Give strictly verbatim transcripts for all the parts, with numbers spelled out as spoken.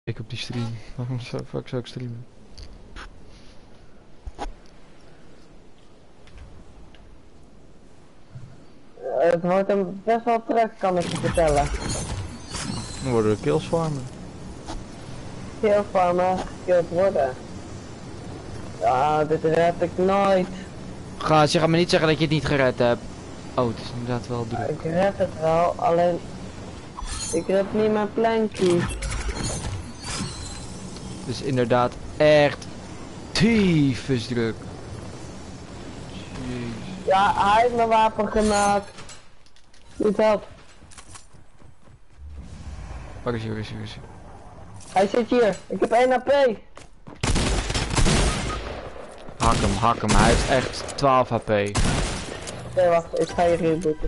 Ik op die stream. Waarom zou, fuck zou ik streamen? Het wordt een best wel druk, kan ik je vertellen. Dan worden we kills farmen. Heel farmen gekild worden. Ja, dit red ik nooit. Gast, je gaat me niet zeggen dat je het niet gered hebt. Oh, het is inderdaad wel druk. Ik red het wel, alleen... Ik red niet mijn plankie. Het is inderdaad echt tyfus druk. Jezus. Ja, hij heeft mijn wapen gemaakt. Niet help. Waar is hij, waar is hij, waar is hij? Hij zit hier. Ik heb één H P. Hak hem, hak hem. Hij heeft echt twaalf H P. Oké, Nee, wacht. Ik ga je rebooten.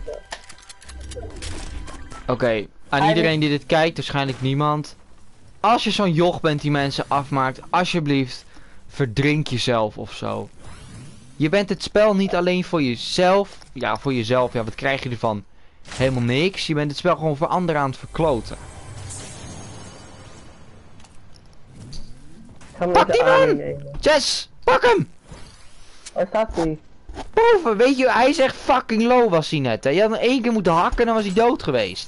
okay. Aan Hij iedereen die dit kijkt, waarschijnlijk niemand. Als je zo'n joch bent die mensen afmaakt, alsjeblieft, verdrink jezelf of zo. Je bent het spel niet alleen voor jezelf. Ja, voor jezelf. Ja, wat krijg je ervan? Helemaal niks. Je bent het spel gewoon voor anderen aan het verkloten. Ik ga hem Pak met die de army man! nemen. Jess, pak hem! Waar staat hij? Boven, weet je, hij is echt fucking low was hij net. Hè? Je had hem één keer moeten hakken en dan was hij dood geweest.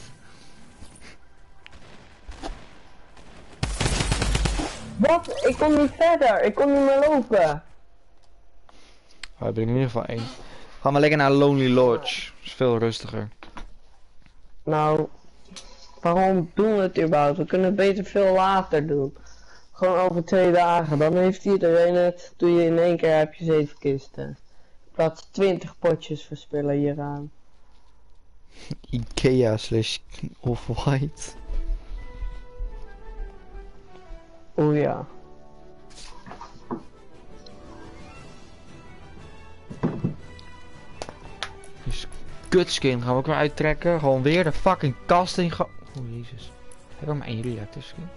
Wat? Ik kon niet verder. Ik kon niet meer lopen. We hebben er in ieder geval één. Gaan we lekker naar Lonely Lodge. Dat is veel rustiger. Nou, waarom doen we het überhaupt? We kunnen het beter veel later doen. Gewoon over twee dagen. Dan heeft iedereen het. Doe je in één keer, heb je zeven kisten. In plaats twintig potjes verspillen hieraan. Ikea slash Off-White. Oeh ja. Dus kutskin gaan we ook weer uittrekken. Gewoon weer de fucking kast in gaan. Oh jezus. Heb ik maar één reactor skin?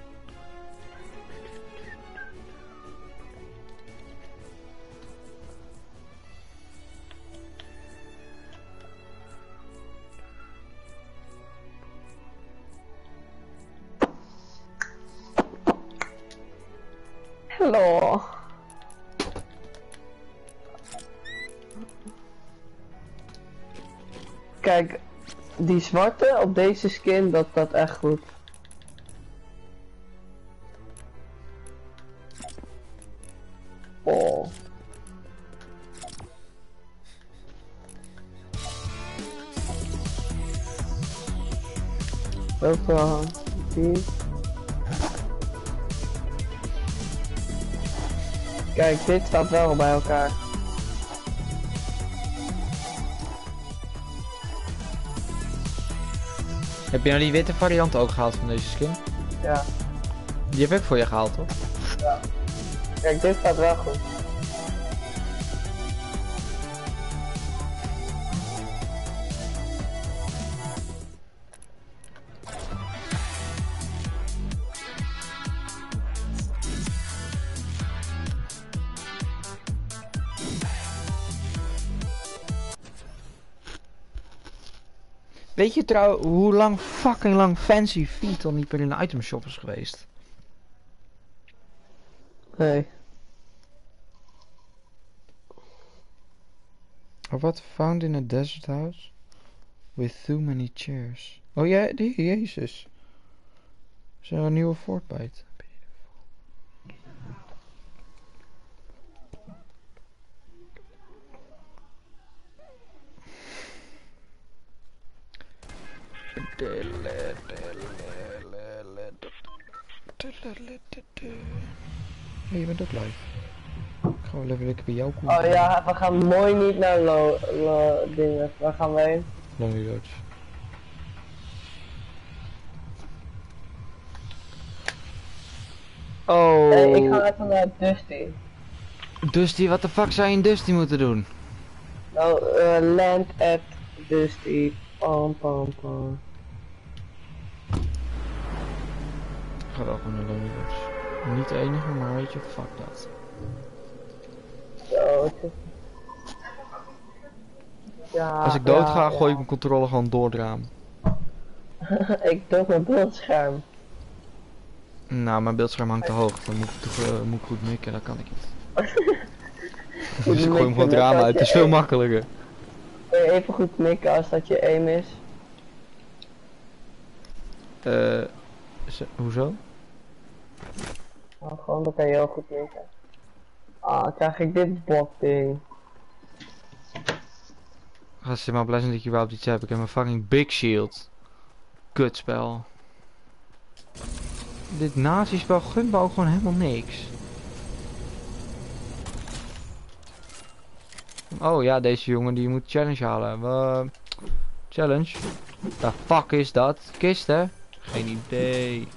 Hallo. Kijk, die zwarte op deze skin, dat gaat echt goed. Oh. Welke die? Kijk, dit staat wel bij elkaar. Heb je nou die witte variant ook gehaald van deze skin? Ja. Die heb ik voor je gehaald, toch? Ja. Kijk, dit staat wel goed. Weet je trouwens hoe lang fucking lang Fancy Feet al niet meer in de itemshop is geweest? Nee. Of what found in a desert house? With too many chairs. Oh ja, die, jezus. Is er een nieuwe Fortnite? Hey, je bent ook live. Ik ga wel even lekker bij jou komen. Oh ja, we gaan mooi niet naar lo, lo dingen. Waar gaan we heen? Lonely Lodge. Oh. Nee, ik ga even naar Dusty. Dusty, wat de fuck zou je in Dusty moeten doen? Nou, uh, land at Dusty. Pam pam pam. Ik ga wel gewoon naar Lonely Lodge. Niet de enige, maar weet je, fuck dat. Zo, het is... Ja, Als ik dood ja, ga, ja. gooi ik mijn controller gewoon door het raam. Ik doe mijn beeldscherm. Nou, mijn beeldscherm hangt te hoog. Dan moet ik, toch, uh, moet ik goed mikken, dat kan ik niet. Dus ik gooi hem gewoon het raam uit, het is veel makkelijker. Kun je even goed mikken als dat je aim is? Eh, uh, hoezo? Nou, gewoon dan kan je heel goed mikken. Ah, dan krijg ik dit bot-ding. Gast, je maar blij zijn dat je überhaupt iets hebt. Ik heb een fucking big shield. Kutspel. Dit nazi-spel gunt me ook gewoon helemaal niks. Oh ja, deze jongen die moet challenge halen. Uh, challenge? The fuck is dat? Kist, hè? Geen idee.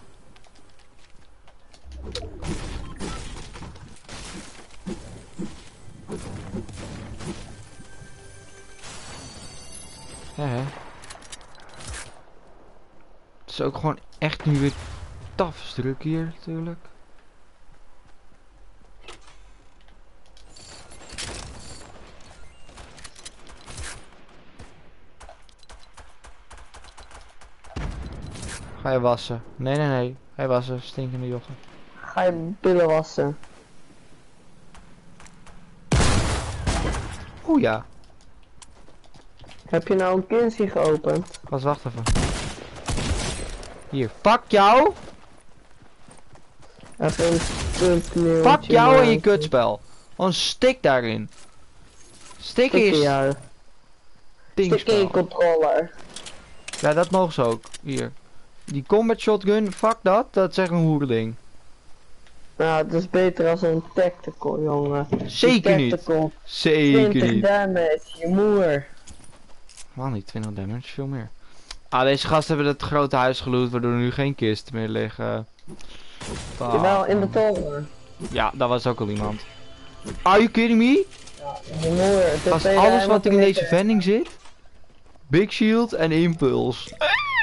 Ja, hè? Het is ook gewoon echt nu weer taf druk hier, natuurlijk. Ga je wassen? Nee, nee, nee. Ga je wassen, stinkende jochen. Ga je billen wassen? Oeh ja. Heb je nou een Kinsey geopend? Pas wacht even. Hier, fuck jou! Even een stuntneeltje. Fuck jou en je kutspel. Gewoon stik daarin. Stik is... Jou. Stik in je controller. Ja, dat mogen ze ook. Hier. Die combat shotgun, fuck dat. Dat is echt een hoerding. Nou, het is beter als een tactical, jongen. Zeker niet. Zeker twintig niet. damage, je moer. Man, niet twintig damage, veel meer. Ah, deze gasten hebben het grote huis geloot, waardoor er nu geen kisten meer liggen. Ah, Jawel, in de toren. Ja, daar was ook al iemand. Are you kidding me? Ja, je moer. Als alles wat er in deze vending zit. Big shield en impuls.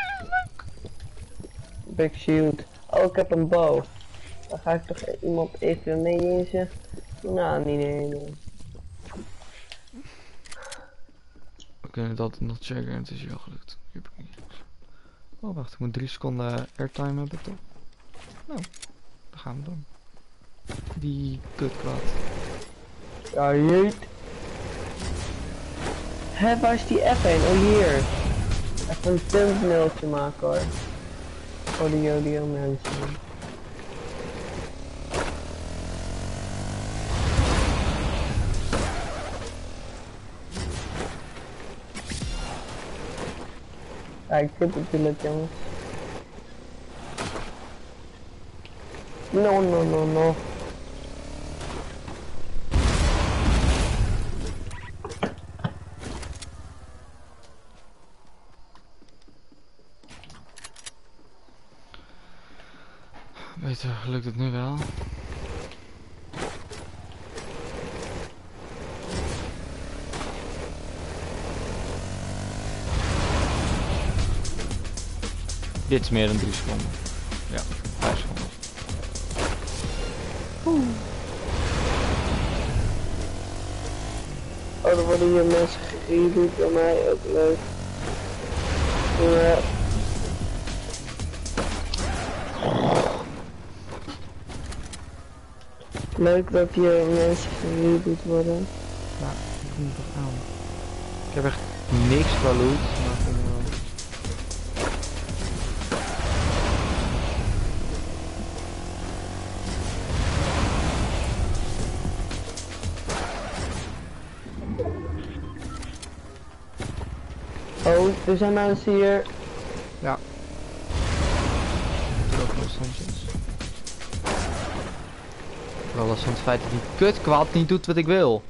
Big shield. Oh, ik heb een bow. Dan ga ik toch iemand even mee inzetten. Nou, niet nee. We kunnen het altijd nog checken en het is wel gelukt. Hier heb ik niet. Oh wacht, ik moet drie seconden airtime hebben toch? Nou, dan gaan we doen. Die kutkwad. Ja, jeet. Hé, waar is die F heen? Oh, hier. Even een thumbnailtje maken hoor. Voor de Jodio mensen. Ja, ik zit natuurlijk jongens. No, no, no, no. Beter, lukt het nu wel? Dit is meer dan drie seconden. Ja, vijf seconden. Oeh. Oh, er worden hier mensen gereboot bij mij, ook leuk. Ja. Leuk dat hier mensen gereboot worden. Ja, ik kom toch aan. Ik heb echt niks qua loot, maar kom wel. Oh, er zijn mensen hier. Ja. Vooral last van het feit dat die kutkwad niet doet wat ik wil.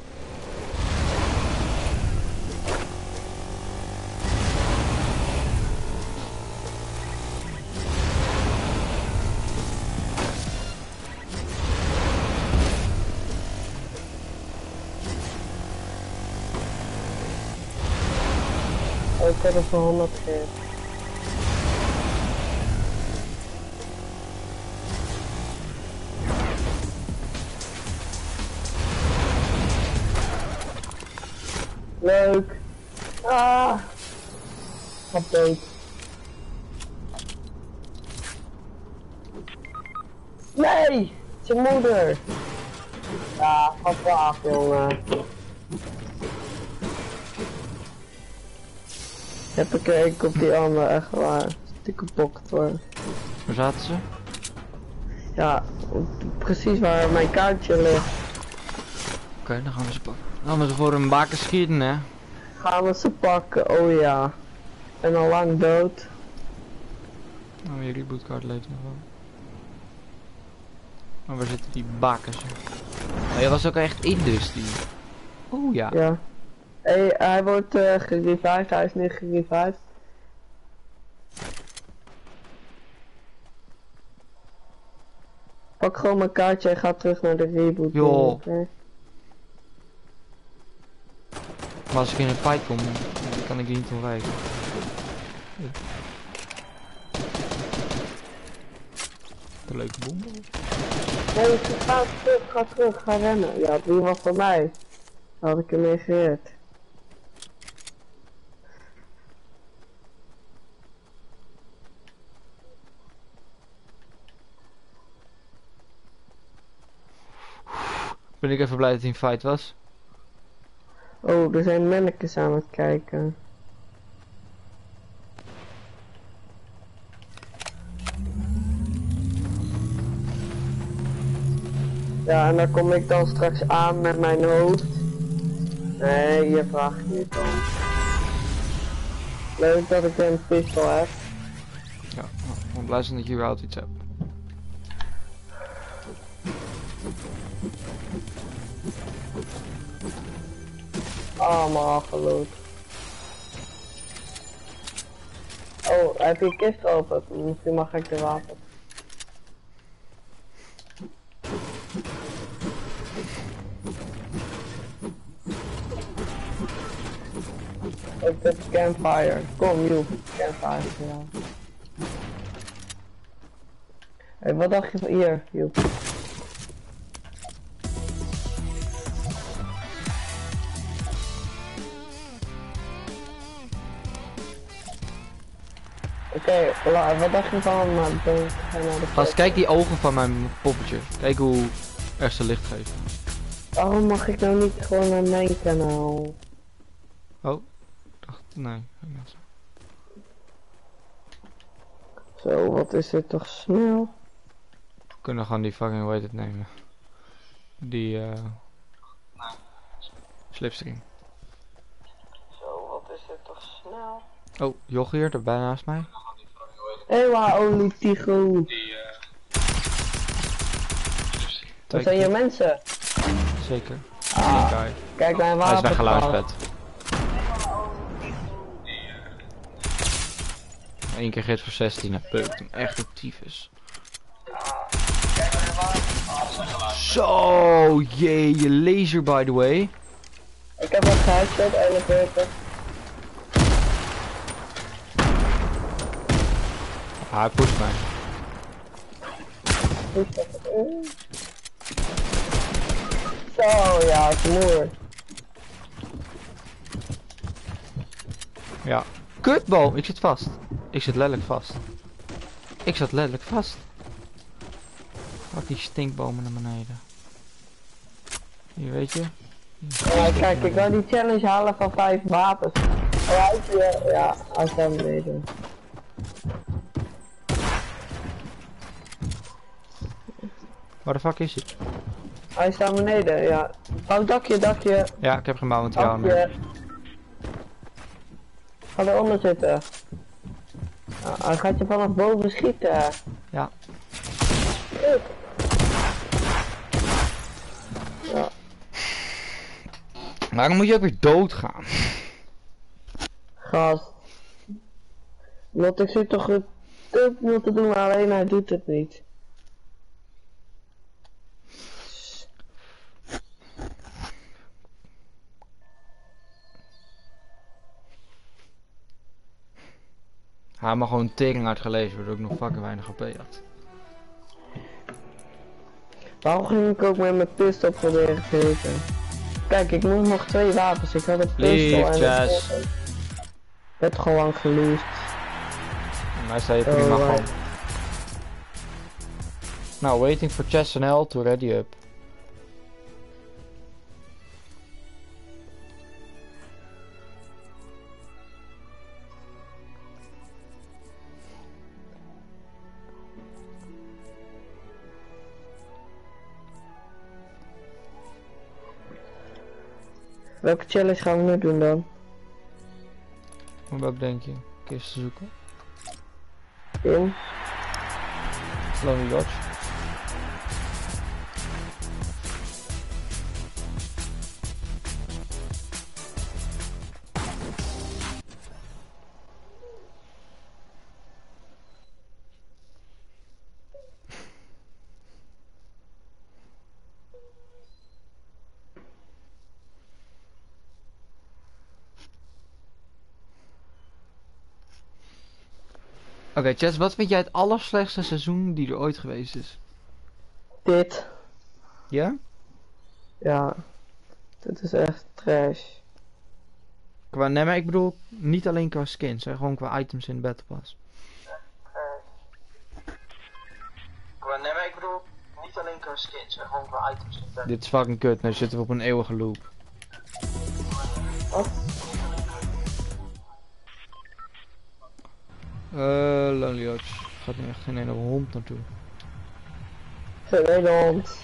Oh, ik heb er voor honderd keer. Leuk. Ah. Update. Nee! Zijn moeder! Ja, wat af, jongen. Heb ik er een op die andere, echt waar. Die kapot worden. Waar zaten ze? Ja, precies waar mijn kaartje ligt. Oké, okay, dan gaan we ze pakken. Dan gaan we ze voor een baken schieten, hè. Gaan we ze pakken, oh ja. En al lang dood. Nou, je rebootkaart leeft nog wel. Maar waar zitten die bakers? Oh, je was ook echt in dus die. Oh ja. Ja. Hey, hij wordt uh, gerevived, hij is nu gerevived. Pak gewoon mijn kaartje en ga terug naar de reboot. Joh. Okay. Maar als ik in een fight kom, dan kan ik die niet ontwijken. Een leuke bom. Nee, ga terug, ga terug, ga rennen. Ja, die was voor mij. Dan had ik hem mee gered. Ben ik even blij dat hij een fight was. Oh, er zijn mannetjes aan het kijken. Ja, en dan kom ik dan straks aan met mijn hoofd. Nee, je vraagt niet dan. Leuk dat ik een pistool heb. Ja, ik ben blij zijn dat je überhaupt iets hebt. Allemaal geloot. Oh, heb je een kist geopend? Misschien mag ik de wapen. Ik heb campfire. Kom, Joep. Campfire. Ja. Hey, wat dacht je van hier, Joep? Oké, okay, wat dacht je van maar dan ga naar de Gast, kijk die ogen van mijn poppetje. Kijk hoe erg ze licht geven. Waarom mag ik nou niet gewoon naar mijn kanaal? Oh, dacht, nee. Zo, wat is dit toch snel? We kunnen gewoon die fucking, hoe heet het nemen? Die, eh... Uh, slipstream. Zo, wat is dit toch snel? Oh, Joch hier, er bijna naast mij. Ewa, Oli Tigo. Dat zijn je mensen. Zeker. Ah, kijk naar een wapen. Hij is weggeluisterd. Eén keer geeft voor zestien, hij peukt hem echt op tyfus. Zo, jee, je laser by the way. Ik heb wat geheadshot, eenenveertig. Ah, hij pusht mij. Zo, ja, het is mooi. Ja. Kutboom, ik zit vast. Ik zit letterlijk vast. Ik zat letterlijk vast. Pak die stinkbomen naar beneden. Hier, weet je. Ja, kijk, ik wil die challenge halen van vijf wapens. Oh, hij is hier. Ja, hij staat beneden. Waar de fuck is hij? Hij staat beneden, ja. Oh, dakje, dakje. Ja, ik heb geen bouwmateriaal Dakje. meer. Ga eronder zitten. Ja, hij gaat je vanaf boven schieten. Ja. Goed. Ja. Waarom moet je ook weer doodgaan? Gast. Want ik zit toch het moeten doen, maar alleen hij doet het niet. Hij had me gewoon tering uitgelezen, waardoor ik nog fucking weinig H P had. Waarom ging ik ook met mijn pistool proberen te hitten? Kijk, ik moet nog twee wapens. Ik had een pistool en een pistool. Ik werd gewoon geloosd. Mij zei je prima Oh, gewoon. Nou, waiting for Chess N L to ready up. Welke challenge gaan we nu doen dan? Maar welk denk je? Kisten zoeken. In? Lonely Lodge. Oké, okay, Chess, wat vind jij het allerslechtste seizoen die er ooit geweest is? Dit. Ja? Ja. Dit is echt trash. Qua, nee, maar ik bedoel niet alleen qua skins, hè, gewoon qua items in de Battle Pass. Qua, nee, maar ik bedoel niet alleen qua skins, hè, gewoon qua items in de Battle Pass. Dit is fucking kut, nu zitten we op een eeuwige loop. Wat? Uh, Lonely Lodge. Gaat nu echt geen ene hond naartoe. Geen hele hond.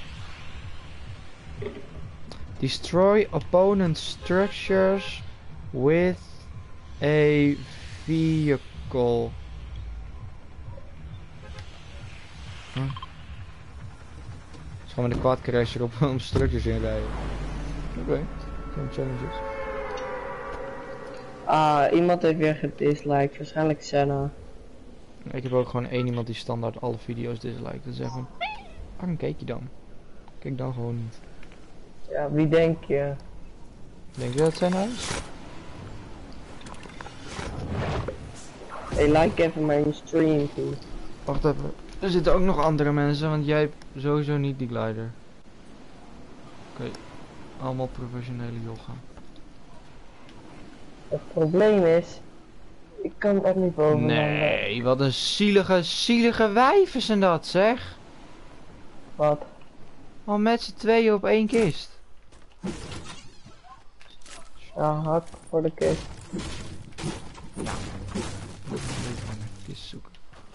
Destroy opponent structures with a vehicle. Huh? Dus gaan we de quadcrasher op om structures inrijden. Oké, okay. Geen challenges. Ah, iemand heeft weer gedisliked. Waarschijnlijk Senna. Ik heb ook gewoon één iemand die standaard alle video's disliked. Dus even, waarom keek je dan? Kijk dan gewoon niet. Ja, wie denk je? Denk je dat het zijn huis? Hey, like even mijn stream toe. Wacht even. Er zitten ook nog andere mensen, want jij hebt sowieso niet die glider. Oké. Okay. Allemaal professionele yoga. Het probleem is, ik kan er niet boven. Nee, wat een zielige, zielige wijven zijn dat, zeg. Wat? Al met z'n tweeën op één kist. Ja, hak voor de kist. Ja. Kist zoeken.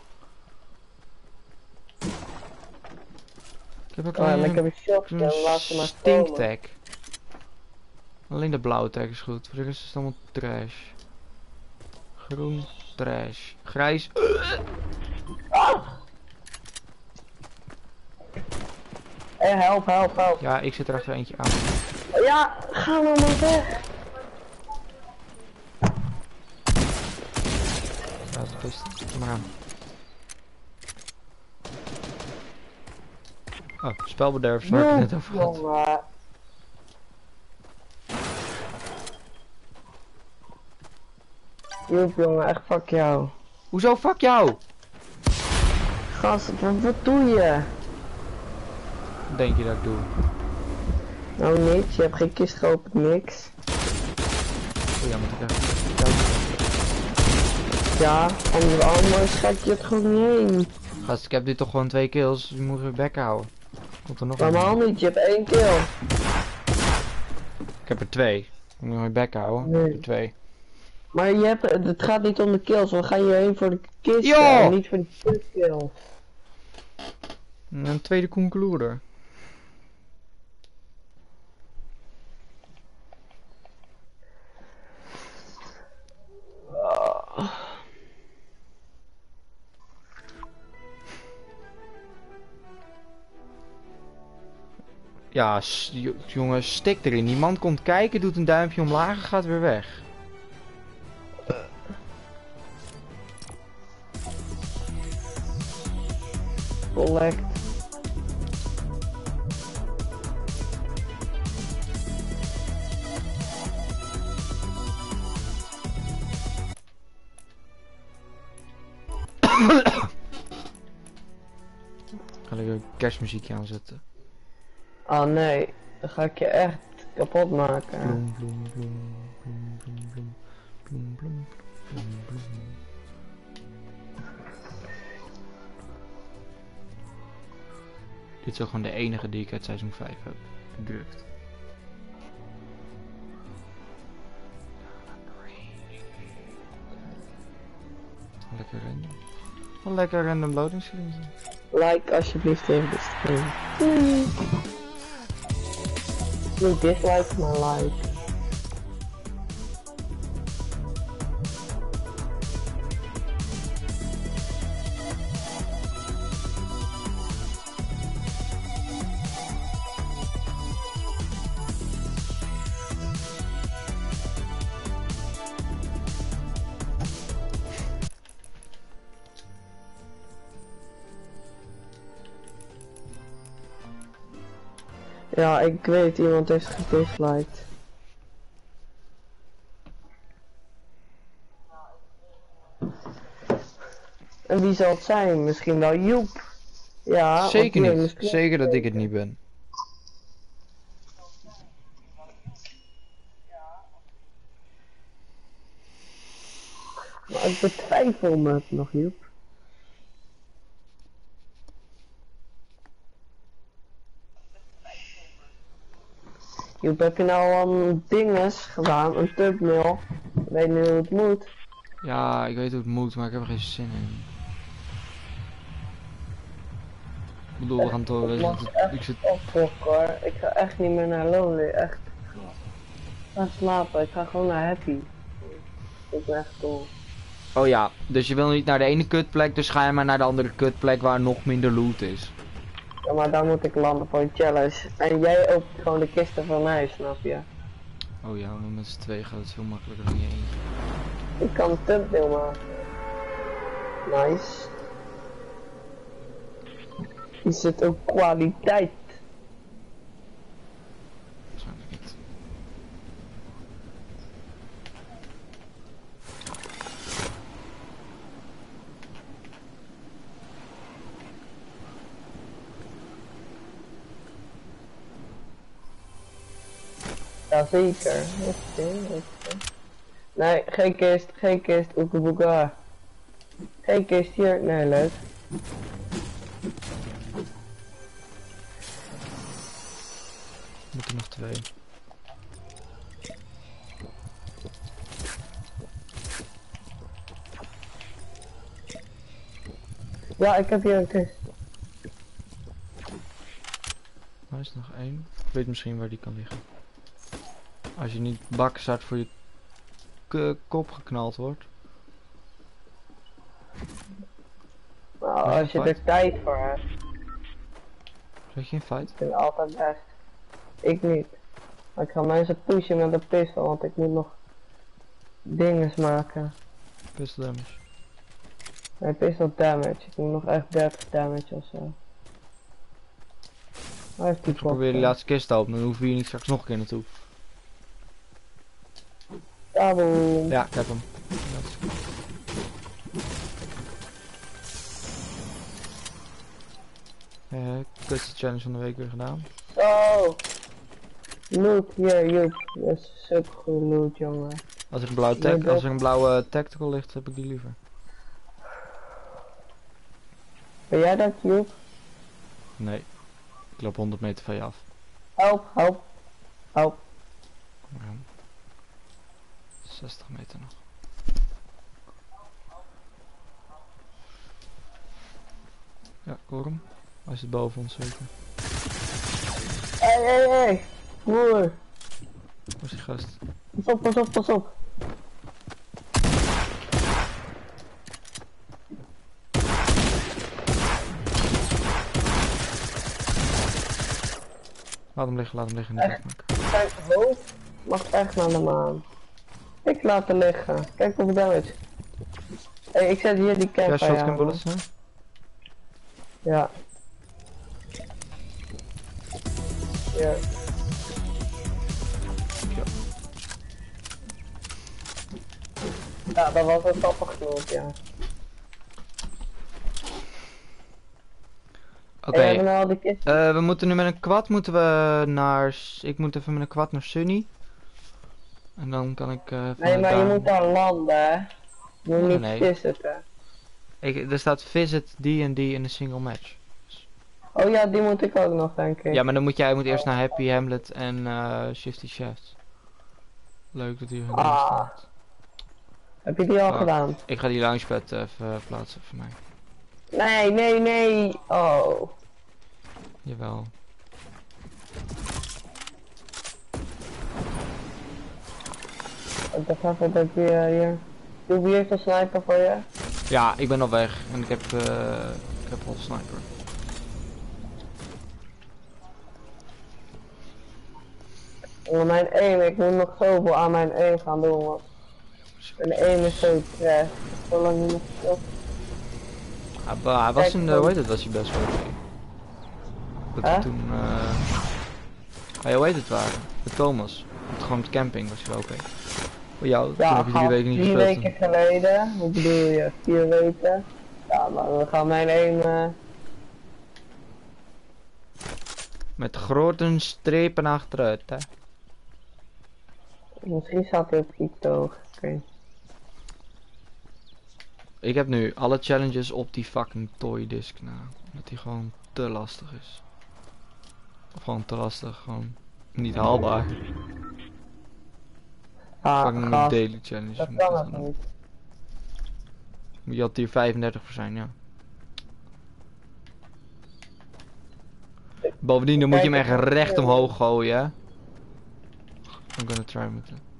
Ik heb ook Oh, alleen en ik heb een shotgun, laat ze maar komen. stinktag. Alleen de blauwe tag is goed, voor de rest is het allemaal trash. Groen, trash. Grijs. Ah! Hey, help, help, help. Ja, ik zit er achter eentje aan. Ja, ga nou maar weg. Ja, dat is het beste. Kom maar aan. Oh, spelbederf, waar ik het net over had. Jongen. Joep, jongen, echt fuck jou. Hoezo fuck jou? Gast, wat, wat doe je? Wat denk je dat ik doe? Nou niks, je hebt geen kist geopend, niks. Oh ja, moet ik even... Ja, anders, anders gaat je het gewoon niet heen. Gast, ik heb nu toch gewoon twee kills, dus je moet weer bek houden. Komt er nog een? Normaal niet, je hebt één kill. Ik heb er twee. Ik moet nog weer bek houden. Nee. Ik heb er twee. Maar je hebt, het gaat niet om de kills, we gaan hierheen voor de kist Ja! en niet voor de kill. Een tweede concluder. Uh. Ja, jongens, stik erin. Die man komt kijken, doet een duimpje omlaag en gaat weer weg. Collect. Ga ik een kerstmuziekje aanzetten. Oh nee, dan ga ik je echt kapot maken. Bloem, bloem, bloem, bloem, bloem, bloem, bloem, bloem, bloem, bloem. Dit is ook gewoon de enige die ik uit seizoen vijf heb gedrukt. Lekker random. Een lekker random loading screen. Like alsjeblieft even de stream. Niet dislike, maar like. Ja, ik weet, iemand heeft gedisliked. En wie zal het zijn? Misschien wel Joep. Ja, Zeker want die niet. heeft Zeker dat ik het niet ben. Maar ik betwijfel me het nog, Joep. Joep, heb je nou al een dinges gedaan, een thumbnail? Ik weet nu hoe het moet. Ja, ik weet hoe het moet, maar ik heb er geen zin in. Ik bedoel, we gaan toch... Ik mag Ik echt zit... opfokken hoor. Ik ga echt niet meer naar Lonely, echt. Ik ga slapen, ik ga gewoon naar Happy. Ik ben echt cool. Oh ja, dus je wil niet naar de ene kutplek, dus ga je maar naar de andere kutplek waar nog minder loot is. Ja, maar dan moet ik landen voor een challenge. En jij opent gewoon de kisten van mij, snap je? Oh ja, maar met z'n twee gaat het veel makkelijker dan je eentje. Ik kan een thumbnail maken. Nice. Is het ook kwaliteit? Waarschijnlijk niet. Jazeker. Oké, oké. Nee, geen kist, geen kist, oekeboeka. Geen kist hier, nee leuk. Er moeten nog twee. Ja, ik heb hier een kist. Er is nog één. Ik weet misschien waar die kan liggen. Als je niet bakstart voor je k kop geknald wordt. Nou, als je er tijd voor hebt, Zeg je een fight? vind ik altijd best. Ik niet. Maar ik ga mensen pushen met een pistol, want ik moet nog dinges maken. Pistol damage. Nee, pistol damage. Ik moet nog echt dertig damage of zo. Waar is die Ik probeer die laatste kist te openen, dan hoeven we hier niet straks nog een keer naartoe. Taboom. Ja, ik heb hem. Eh, kutste challenge van de week weer gedaan. Zo. Loot hier, Joep. Dat is super goed loot, jongen. Als er een blauwe, tag als er een blauwe tactical ligt, heb ik die liever. Ben jij dat, Joep? Nee. Ik loop honderd meter van je af. Help, help. Help. Kom maar aan. zestig meter nog. Ja, ik hoor hem. Hij zit boven ons zeker. Hé, hé, hé. Broer. Waar is die gast? Pas op, pas op, pas op. Laat hem liggen, laat hem liggen. Niet Echt? afmaken. Zijn hoofd mag echt naar de maan. Ik laat hem liggen. Kijk hoeveel damage. Hé, hey, ik zet hier die Ja, campfire shotgun aan. bullets, hè? Ja. Ja. Ja. Ja, dat was een grappig genoeg, ja. Oké, Hey, we hebben nou al de kist. eh, we moeten nu met een quad moeten we naar... S- Ik moet even met een quad naar Sunny. En dan kan ik... eh Nee, vanuit maar je daar- moet daar landen, hè. Je moet Nee, niet nee. visiten. Ik, er staat visit D en D in een single match. Oh ja, die moet ik ook nog, denk ik. Ja, maar dan moet jij moet eerst naar Happy Hamlet en eh Shifty Chefs. Leuk dat hier een Ah. staat. Heb je die al Fuck. gedaan? Ik ga die launchpad even eh, plaatsen voor mij. Nee, nee, nee. Oh. Jawel. Ik dacht even dat je uh, hier... Wie heeft een sniper voor je? Ja, ik ben al weg en ik heb, uh, ik heb al sniper. Oh, mijn aim, ik moet nog zoveel aan mijn aim gaan doen, want mijn aim is zo trash. Zo lang niet meer gespeeld. Hij, hij was in de, hoe heet het, was hij best wel oké. Dat Huh? we toen, uh... Hey, hoe heet het waren? De Thomas. Met gewoon met camping was hij wel oké. Voor jou, Ja, toen heb je drie weken niet drie gespeeld. weken geleden, hoe bedoel je, vier weken? Ja, maar we gaan mijn aim... Uh... Met grote strepen achteruit, hè. Misschien staat hij op iets te hoog. Okay. Ik heb nu alle challenges op die fucking toy disc na. Omdat die gewoon te lastig is. Of gewoon te lastig, gewoon niet haalbaar. Ah, Fucking gast, daily challenges. dat moet je kan gaan het doen. niet. Moet je had hier vijfendertig voor zijn, ja. Bovendien dan moet je hem echt recht omhoog gooien, hè. I'm gonna try met it.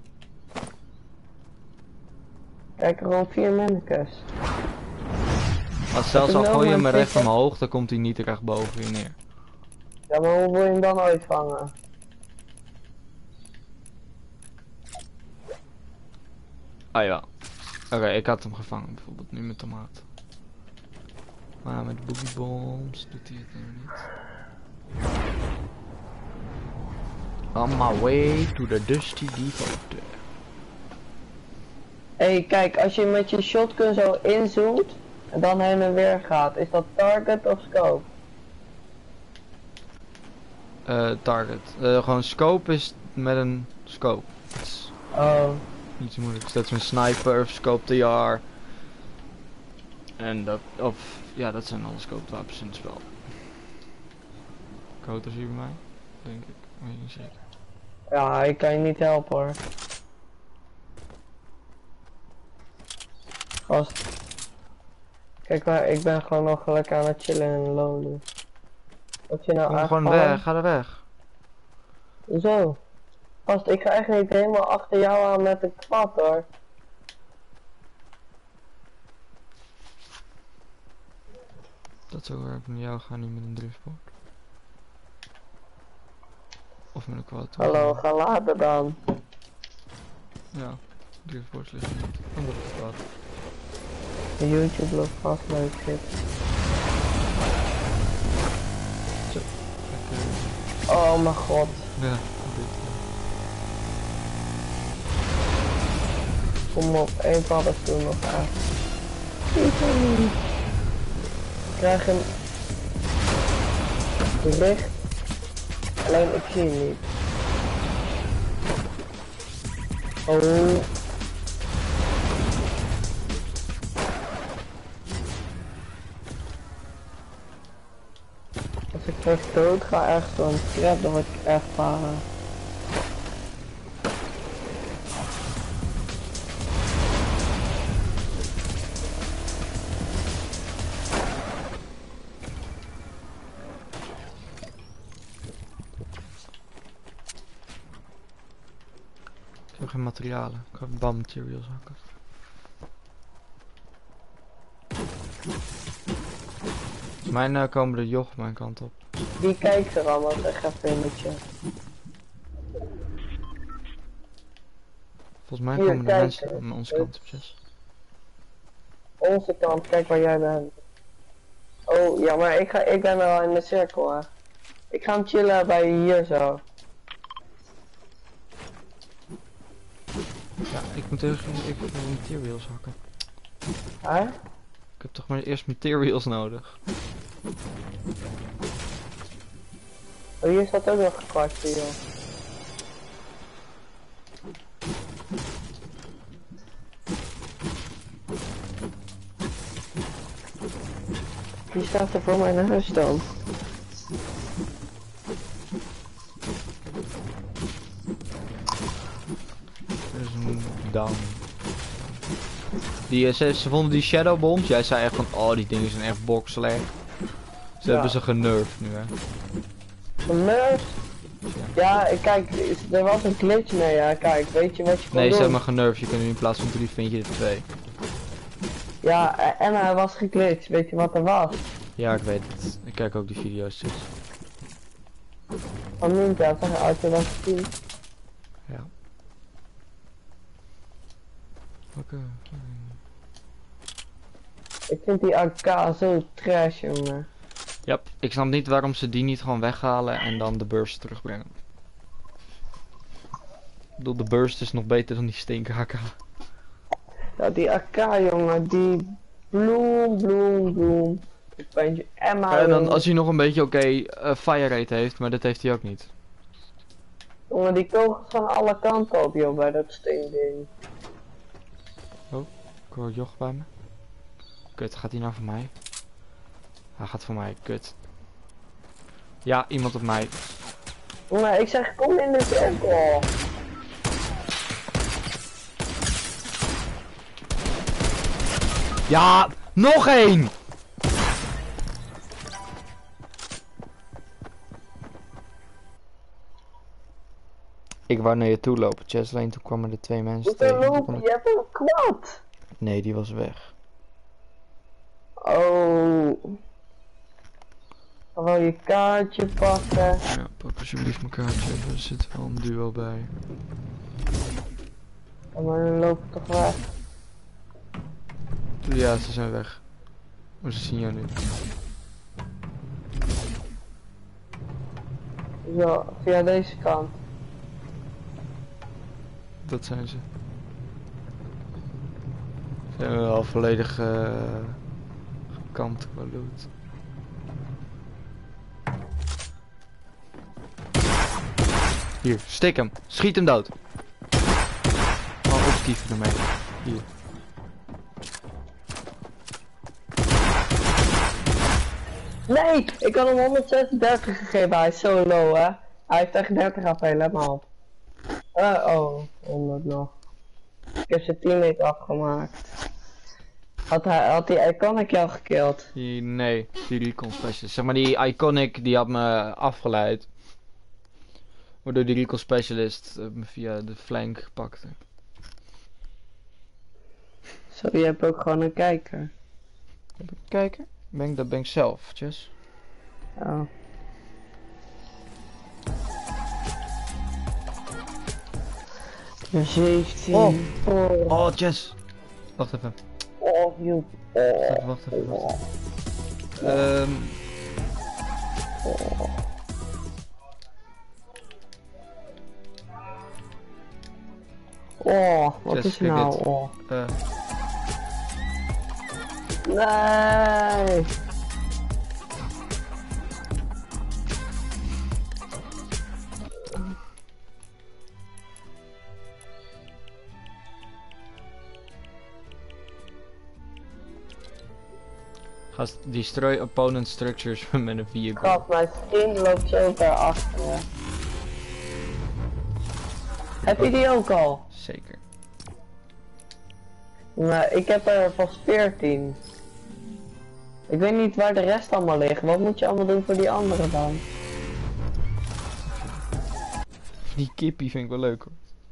Kijk, er gewoon vier mannekes. Als zelfs al nou gooi je hem mijn recht ticket? omhoog, dan komt hij niet recht boven je neer. Ja, maar hoe wil je hem dan uitvangen? Ah ja. Oké, ik had hem gevangen bijvoorbeeld, nu met tomaat. Maar met boogie bombs doet hij het nu niet. On my way to the dusty default. Hé, hey, kijk, als je met je shotgun zo inzoomt en dan heen en weer gaat, is dat target of scope? Uh, target. Uh, gewoon scope is met een scope. Dat is Oh. niet zo moeilijk. Dus dat is een sniper of scope T R. En dat, of, ja, dat zijn alle scope wapens in het spel. Coat is hier bij mij, denk ik. Weet je niet zeker. Ja, ik kan je niet helpen hoor. Gast. Kijk maar, ik ben gewoon nog lekker aan het chillen en lonen. Wat je nou Kom gewoon aangevallen? weg, ga er weg. Hoezo? Gast, ik ga echt niet helemaal achter jou aan met een kwad hoor. Dat zou waar ik met jou gaan, niet met een driftboard. Of met een quad. Hallo, ga later dan. Ja, driftboards liggen niet. Dan wordt het quad. YouTube loopt vast leuk shit. Zo. Lekker. Oh mijn god. Ja, dit. Kom op, één paddenstoel nog aan. Ik krijg hem recht. Alleen ik zie hem niet. Oh. Als ik terug dood ga echt zo'n trap, dan word ik echt para. Ik heb geen materialen. Ik ga bam materials hakken. Volgens mij uh, komen de joch mijn kant op. Wie kijkt er allemaal? Zeg even in de chat. Volgens mij Hier, komen de kijk, mensen aan onze kant op zes. Onze kant, kijk waar jij bent. Oh ja, maar ik, ga, ik ben wel in de cirkel hè. Ik ga hem chillen bij hier zo. Ja, ik moet even, ik moet even materials hakken. Hè? Ik heb toch maar eerst materials nodig. Oh, hier staat ook nog een kwartje joh. Wie staat er voor mijn huis dan? down. Die, uh, ze, ze vonden die shadow bombs. Jij zei echt van, oh die dingen zijn echt bok slecht. Ze Ja. hebben ze genervd nu hè. Genervd? Ja, ik kijk, er was een glitch mee, ja, kijk, weet je wat je kon Nee, ze doen? hebben me genervd. Je kunt nu in plaats van drie vind je er twee. Ja, e- en hij was geglitcht, weet je wat er was? Ja, ik weet het. Ik kijk ook die video's dus. Van Ninja, zeg je uit dat gezien? Ja. Oké. Ik vind die A K zo trash, jongen. Ja, ik snap niet waarom ze die niet gewoon weghalen en dan de burst terugbrengen. Ik bedoel, de burst is nog beter dan die stink H K. Ja, die A K, jongen, die bloem, bloem, bloem. Ik vind je Emma, En dan jongen. als hij nog een beetje oké eh, fire rate heeft, maar dat heeft hij ook niet. Jongen, die kogels van alle kanten op, joh, bij dat steending. Ik hoor Joch bij me. Kut, gaat hij nou voor mij? Hij gaat voor mij, kut. Ja, iemand op mij. Jongen, ik zeg, kom in de cirkel. Ja, nog één! Ik wou naar je toe lopen, Cheslane, toen kwamen er twee mensen Moet er tegen. Toen lopen, kon ik- je hebt een kwad. Nee, die was weg. Oh. Dan wil je kaartje pakken. Ja, pak alsjeblieft mijn kaartje, er zit wel een duo bij. Ja, maar dan lopen toch weg. Ja, ze zijn weg. Maar ze zien jou nu. Zo, via deze kant. Dat zijn ze. Ze zijn wel volledig uh, gekampt qua loot. Hier, stik hem. Schiet hem dood. Oh, optieven ermee. Hier. Nee, ik had hem honderdzesendertig gegeven, hij is zo low, hè. Hij heeft echt dertig H P, let maar op. Uh, oh, honderd nog. Ik heb zijn teammate afgemaakt. Had hij, had die Iconic jou gekild? Die, nee, die recon specialist. Zeg maar die Iconic die had me afgeleid. Waardoor die recon specialist uh, me via de flank pakte. Zo, je hebt ook gewoon een kijker. Kijken? Ben ik, dat ben ik zelf, Jess. Oh. zeventien. Oh. Oh, Oh, Jess. Wacht even. oh, joep. Wacht Oh, even, wacht even. Wacht oh, even. Ehm, oh. Oh, wat Jess, is er kijk nou? dit. Oh. uh, Nee. Gast, destroy opponent structures met een vehicle. Gast, mijn vriend loopt zo ver achter me. Heb je die ook al? Zeker. Nee, ik heb er vast veertien. Ik weet niet waar de rest allemaal ligt. Wat moet je allemaal doen voor die andere dan? Die kippie vind ik wel leuk hoor.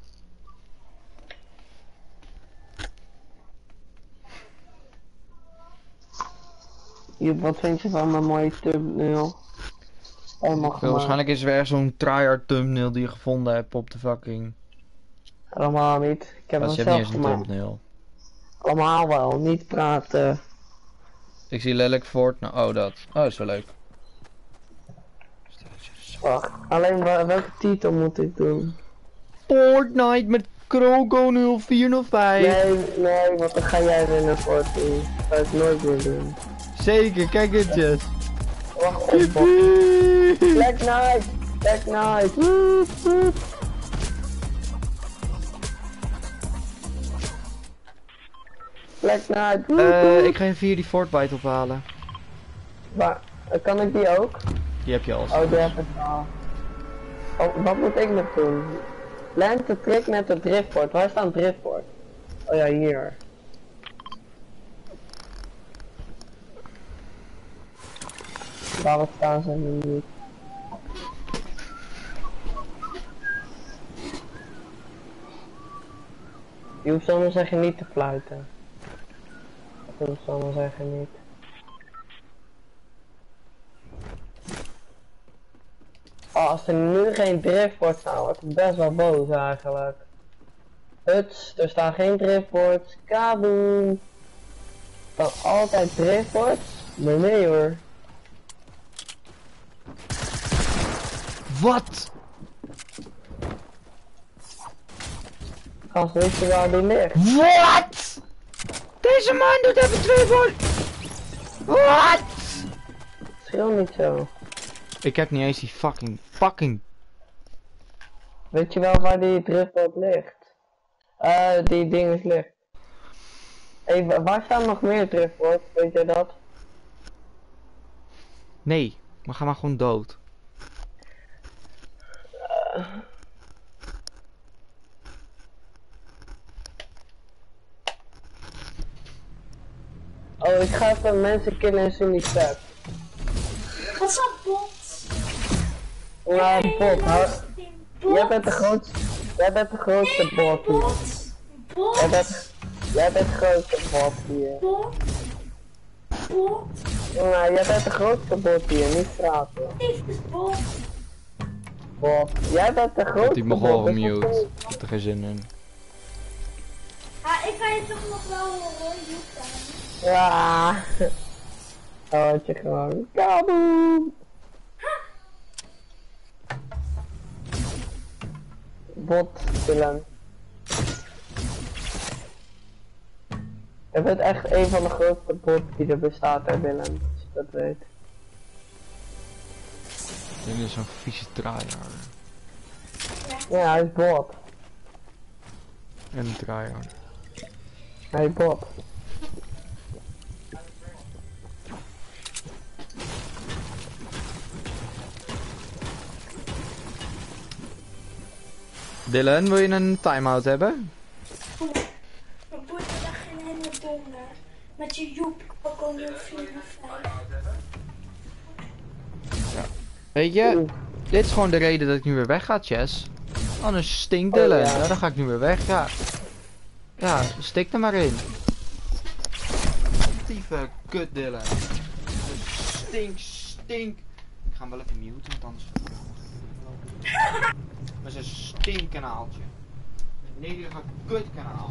Joep, wat vind je van mijn mooie thumbnail? Helemaal Veel, gemaakt. waarschijnlijk is er weer zo'n tryhard thumbnail die je gevonden hebt op de fucking. Helemaal niet. Ik heb Dat hem je hebt niet zelf eens een gemaakt. thumbnail. Allemaal wel, niet praten. Ik zie lelijk voort. Nou, oh dat. Oh, dat is wel leuk. Wacht, alleen wel- welke titel moet ik doen? Fortnite met Kroko nul vier nul vijf. Nee, nee, want dan ga jij winnen voor het team. Dat zou ik nooit meer doen. Zeker, kijk het Jess. Wacht op. Black Knight! Black Knight! Woep, woep. Black Knight! Woep, Eh, woep. ik ga even hier die Fortbite ophalen. Waar, eh, kan ik die ook? Die heb je al. Oh, die heb ik al. Oh, wat moet ik nog doen? Lent de trick met het driftboard. Waar staat het driftboard? Oh ja, hier. Daar staan ze nu niet. Je hoeft zomaar zeggen niet te fluiten. Dat hoeft zomaar zeggen niet. Oh, als er nu geen driftboard staat, word ik best wel boos eigenlijk. Huts, er staat geen driftboard. Kaboom! Dan altijd driftboard? Nee, nee hoor. Wat? Gast, weet je waar die ligt? Wat? Deze man doet even twee voor. Wat? Schil niet zo. Ik heb niet eens die fucking, fucking... Weet je wel waar die driftboard ligt? Eh, uh, die ding ligt. Hey, wa- waar staan nog meer driftboards? Weet jij dat? Nee, maar ga maar gewoon dood. Uh. Oh, ik ga even mensen killen en ze niet vet. Wat is dat bot? Ja, bot, hou. Bot. Jij bent de grootste, jij bent de grootste Nee, bot hier. bot. Bot. Jij bent, jij bent de grootste bot hier. Bot. Bot. Nou, jij bent de grootste bot hier, niet praten. Dit is bot. Bot. Jij bent de grootste Die bot. mag al dus gemute. dat Ik heb er geen zin in. Ah, ik kan je toch nog wel horen, YouTube. Ja. Oh, het je gewoon. Kaboom! Bot killen. Je bent echt een van de grootste bots die er bestaat hè, Willem, als je dat weet. Dit is zo'n vieze tryhard. Ja, hij is bot. En een tryhard. Hij is bot. Dylan, wil je een time-out hebben? Mijn broer dacht geen hele domme. Met je joep, ook al nu vier en vijf. Weet je, Oeh. dit is gewoon de reden dat ik nu weer weg ga, Chess. Anders stinkt Dylan. Oh, ja. Ja, dan ga ik nu weer weg, ja. Ja, stik er maar in. Lieve kut Dylan. Stink, stink. Ik ga hem wel even muten, want anders... Dat is een stinkkanaaltje. Een nederige kutkanaal.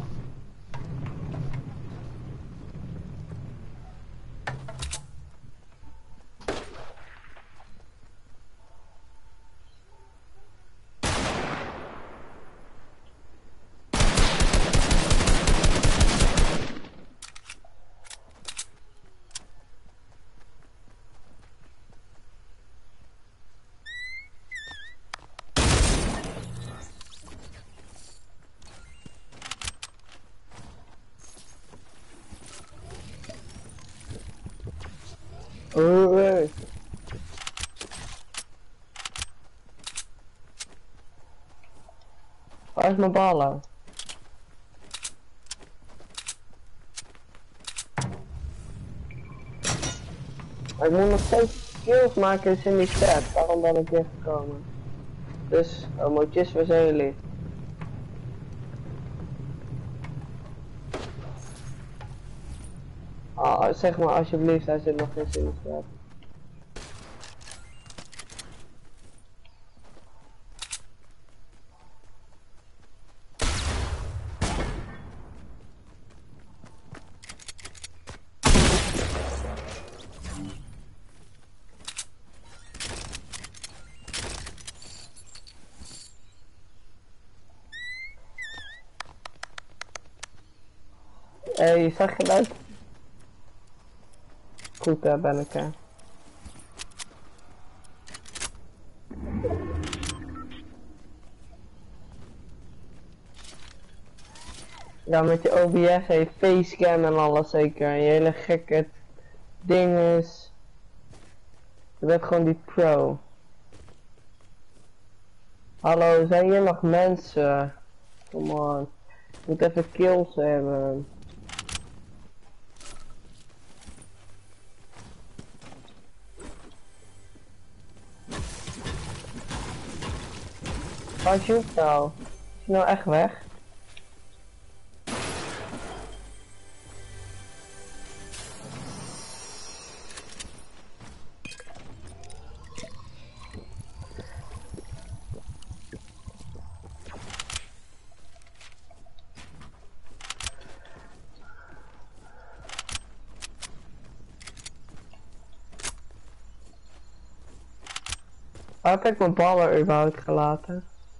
Oh, hey. Waar is mijn ballen? Maar ik moet nog steeds kills maken is in die chat, daarom ben ik hier gekomen. Dus, oh, mootjes, waar zijn jullie? Ah, zeg maar alsjeblieft, hij zit nog in de chat. Hey, zag je dat? Goed, daar ben ik hè. Ja, met je O B S en je facecam en alles zeker. En je hele gekke dinges. Je bent gewoon die pro. Hallo, zijn hier nog mensen? Come on. Ik moet even kills hebben. Waar is Joep nou? Is hij nou echt weg? Waar heb ik mijn ballen überhaupt gelaten?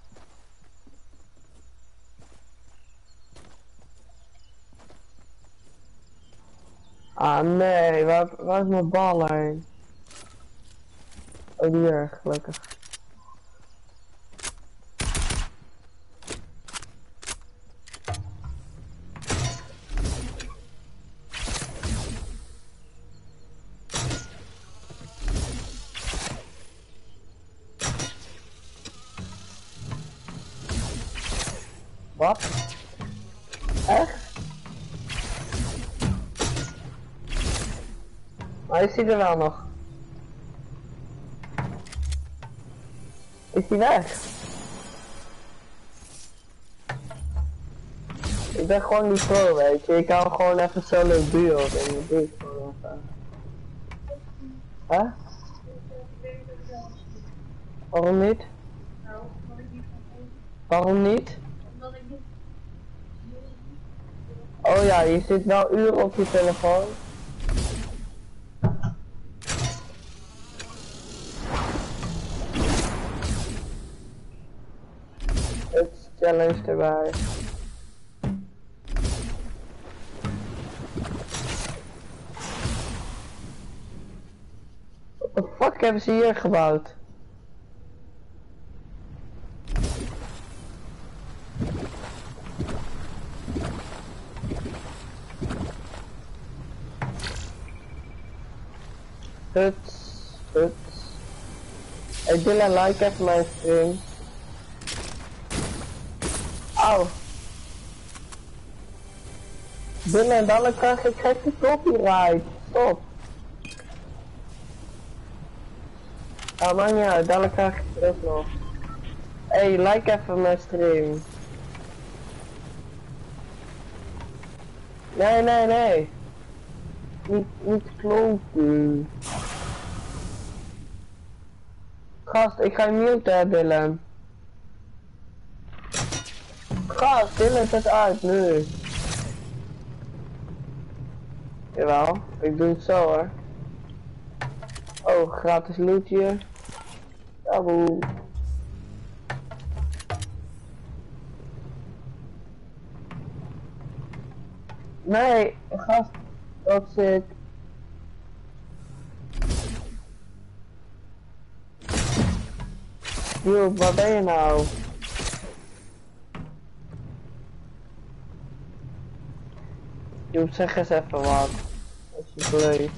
Ah nee, waar, waar is mijn bal heen? Oh hier, gelukkig. Wat? Echt? Maar is hij er wel nog? Is hij weg? Ik ben gewoon niet pro, weet je. Ik hou gewoon even solo duo en dat doe ik gewoon even. Hè? Huh? Waarom niet? Waarom niet? Oh ja, je zit wel uren op je telefoon. Het is challenge erbij. What the fuck hebben ze hier gebouwd? Huts, huts. Ik wil een like even mijn stream. Auw. Binnen en dan krijg ik gekke copyright. Stop. Ah man ja, dan krijg ik terug nog. Hey, like even mijn stream. Nee, nee, nee. Niet, niet kloten. Gast, ik ga je muten, Dylan. Gast, Dylan zet uit, nu. Jawel, ik doe het zo hoor. Oh, gratis lootje. Taboe. Nee, gast, dat zit. Joep, waar ben je nou? Joep, zeg eens even wat. Alsjeblieft.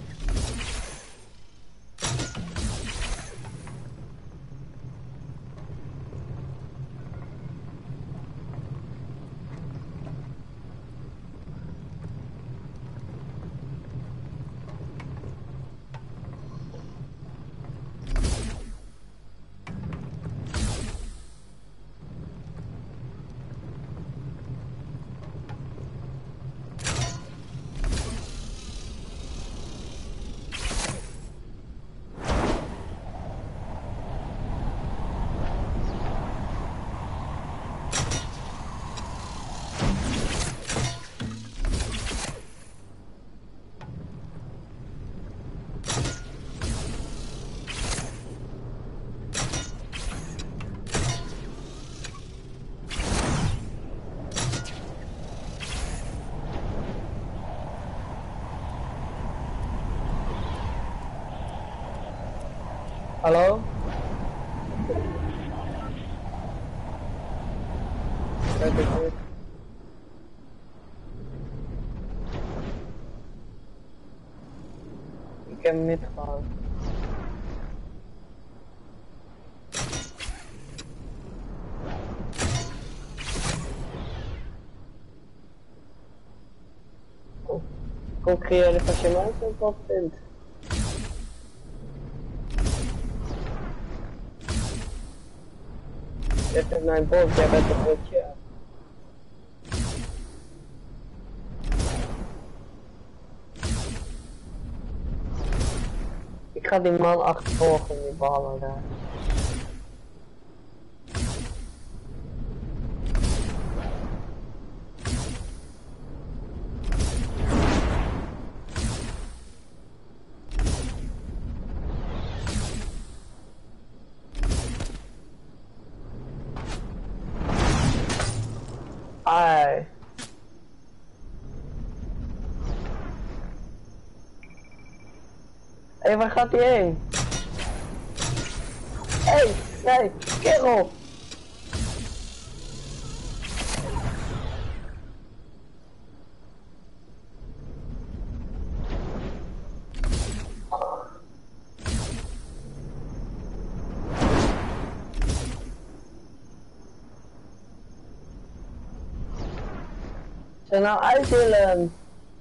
Hallo? Kijk eens goed. Ik heb hem niet gehad. concurreren als je mensen wat vindt. Dit is mijn bot, jij bent een botje. Ik ga die man achtervolgen in die ballen daar. Ai. Hé, hey, waar gaat hij heen? Hé, hey, nee, kerel! Ze nou uitdelen.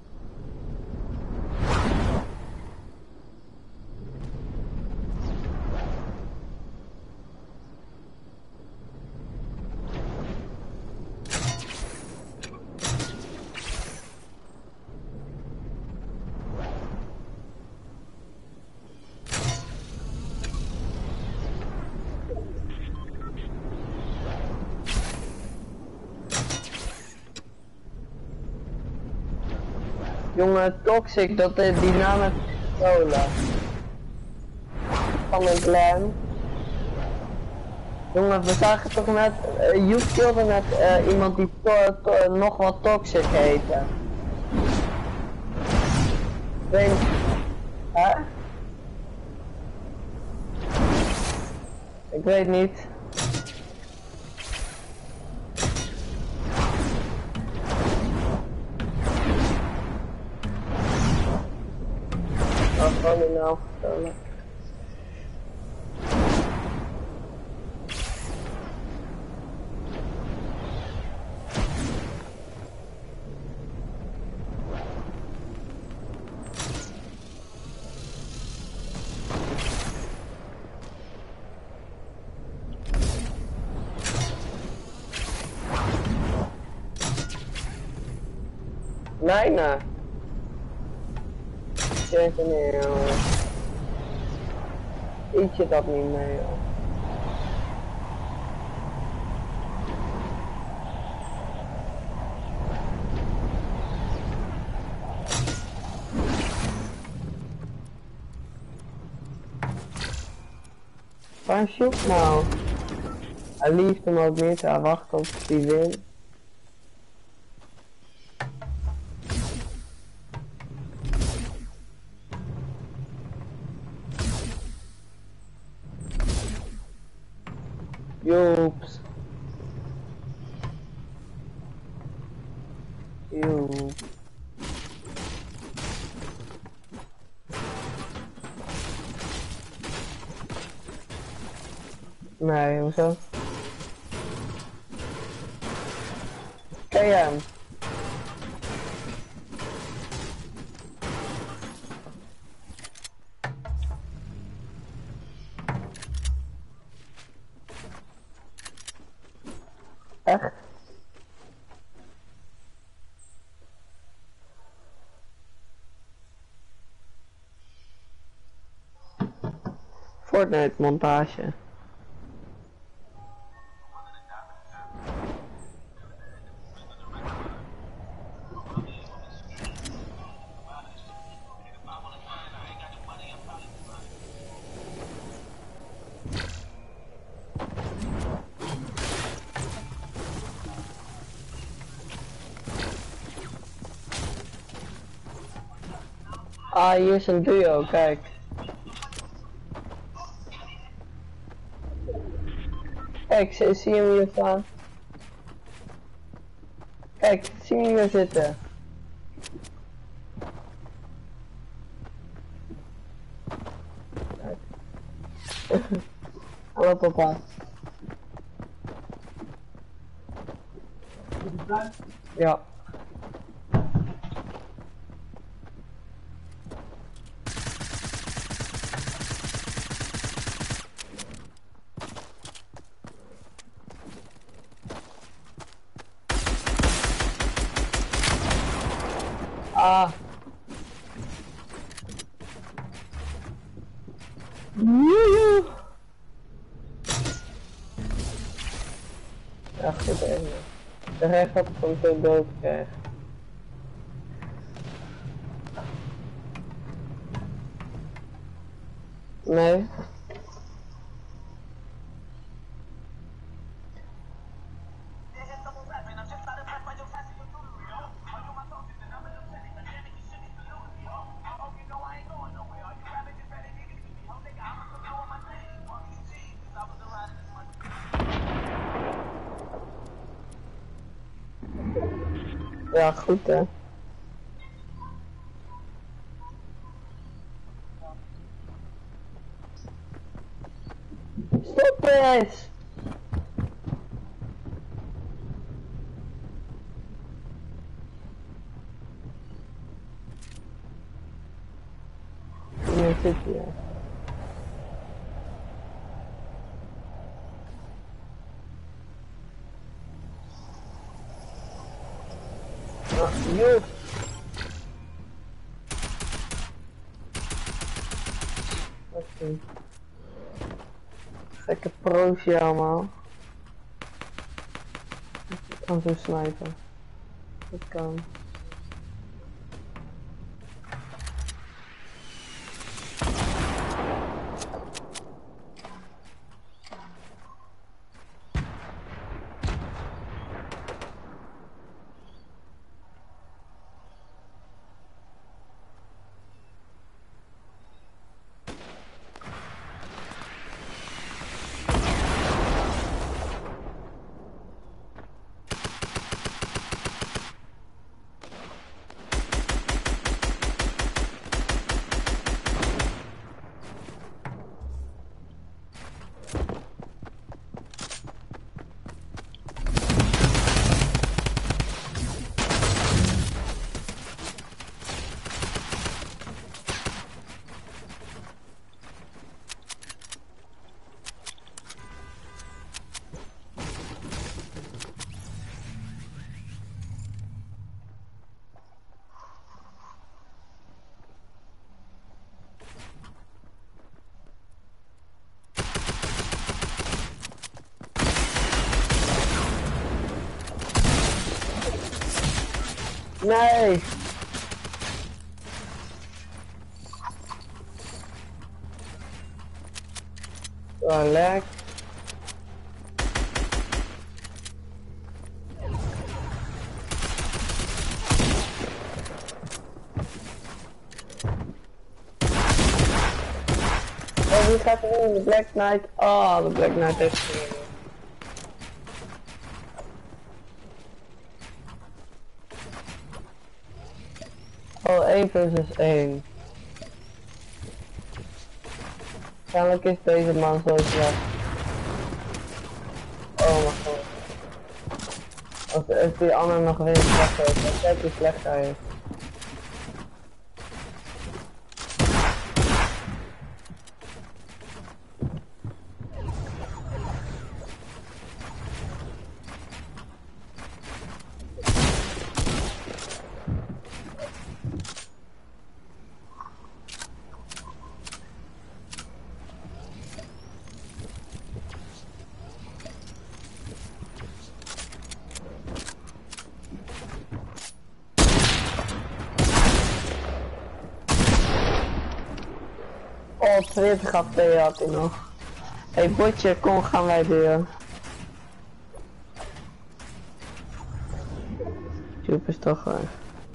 Jongen, Toxic, dat is die naam heeft gestolen. Van een clan. Jongen, we zagen toch net, uh, you killde net uh, iemand die to to nog wat Toxic heette. Weet hè? Ik weet niet. Wat kan je nou vertellen? Mijne. Zeg nee, joh. Eet je dat niet mee, joh. Waar zoekt nou? Hij lieft hem ook niet, hij wacht op die win. Joeps. Joep. Nee, hoezo? Ken je hem? Echt? Fortnite montage. Ah, hier is een duo, kijk. Kijk, zie, zie je hem hier staan? Kijk, zie je hem hier zitten? Hallo papa. Ja. Ah. Joejoe. Ja, goed even. De recht had ik hem zo dood krijgen. Nee. Ja, goed hè. Stop eens! Hier zit hij. Ah, joh. Oké. Gekke proosje allemaal. Ik kan zo snipen. Dat kan. Nee! Oh, lek. Oh, wie gaat er in? De Black Knight. Oh, de Black Knight heeft gewonnen. Oh, één versus één. Waarschijnlijk is deze man zo slecht. Oh mijn god. Als, als die ander nog weer slecht is, dan kijk hoe slecht hij is. Oh, twintig H P had hij nog. Hé hey, botje, kom gaan wij doen. Tube is toch weg.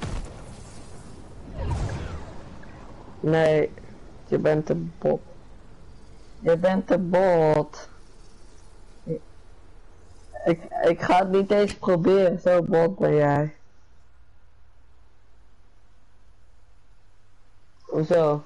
Nee, je bent de bot. Je bent de bot. Ik, ik ga het niet eens proberen, zo bot ben jij. Hoezo?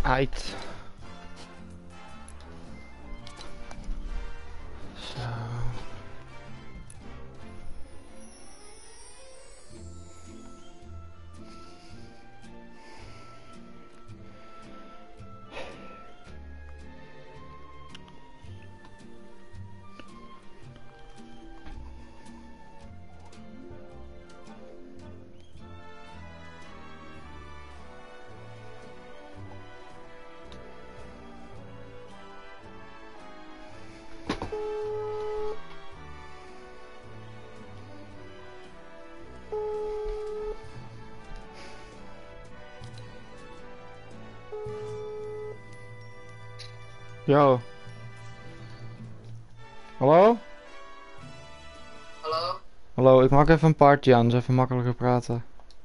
Uit. Zo. Yo. Hallo? Hallo? Hallo, ik maak even een party aan, dus even makkelijker praten.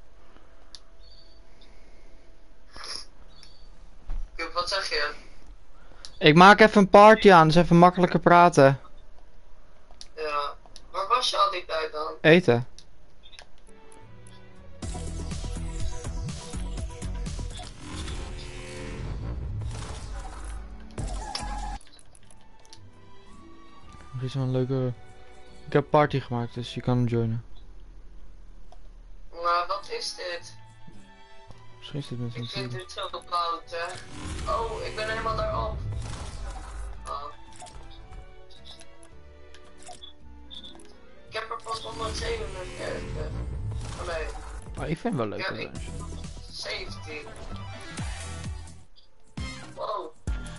Wat zeg je? Ik maak even een party aan, dus even makkelijker praten. Ja. Waar was je al die tijd dan? Eten. Er is wel een leuke... Ik heb party gemaakt, dus je kan hem joinen. Maar wat is dit? Misschien is dit met zo'n Ik vind team. dit zo koud, hè. Oh, ik ben helemaal daarop. Oh. Ik heb er pas honderdzevenenveertig. Oh nee, Oh, ik vind het wel leuk. Ja, hoor. ik- zeventien. Wow.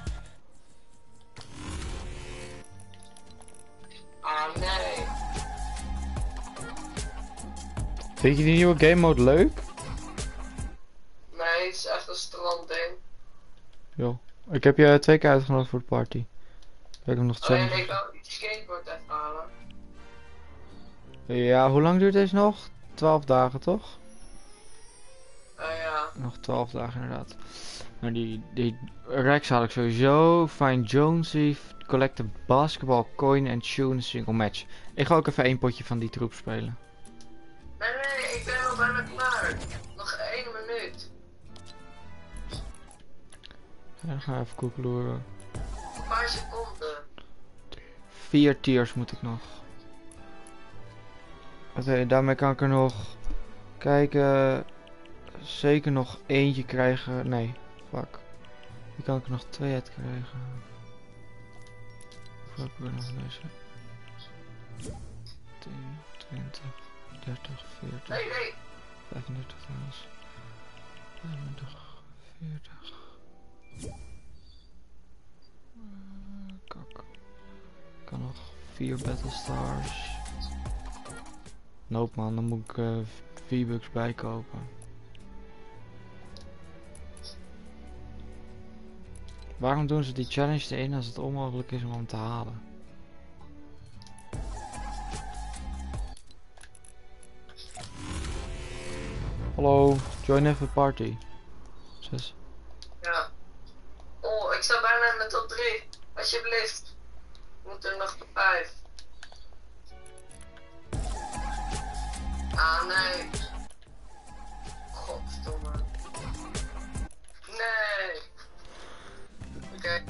Ah nee. Vind je die nieuwe game mode leuk? Nee, het is echt een strandding. Joh. Ik heb je twee keer uitgenodigd voor de party. Ik heb hem nog Alleen twee. ik wil die skateboard even halen. Ja, hoe lang duurt deze nog? twaalf dagen toch? Uh, ja. Nog twaalf dagen inderdaad. Maar die, die Rex had ik sowieso. Find Jonesy, collect a basketball coin en tune a single match. Ik ga ook even één potje van die troep spelen. Nee, nee, ik ben al bijna klaar. Nog één minuut. Ja, dan gaan we even koekeloeren. Een paar seconden. Vier tiers moet ik nog. Oké, daarmee kan ik er nog kijken. Zeker nog eentje krijgen. Nee, fuck. Die kan ik er nog twee uit krijgen. Of heb ik er nog deze? tien, twintig, dertig, veertig, Nee, nee. vijfendertig trouwens. vijfendertig, veertig. Uh, kak. Ik kan nog vier Battlestars. Nope man, dan moet ik uh, V-Bucks bijkopen. Waarom doen ze die challenge erin als het onmogelijk is om hem te halen? Hallo, join even party. Zes. Ja. Oh, ik sta bijna in de top drie. Alsjeblieft. We moeten er nog vijf. Ah, nee. Godverdomme. Nee. Oké.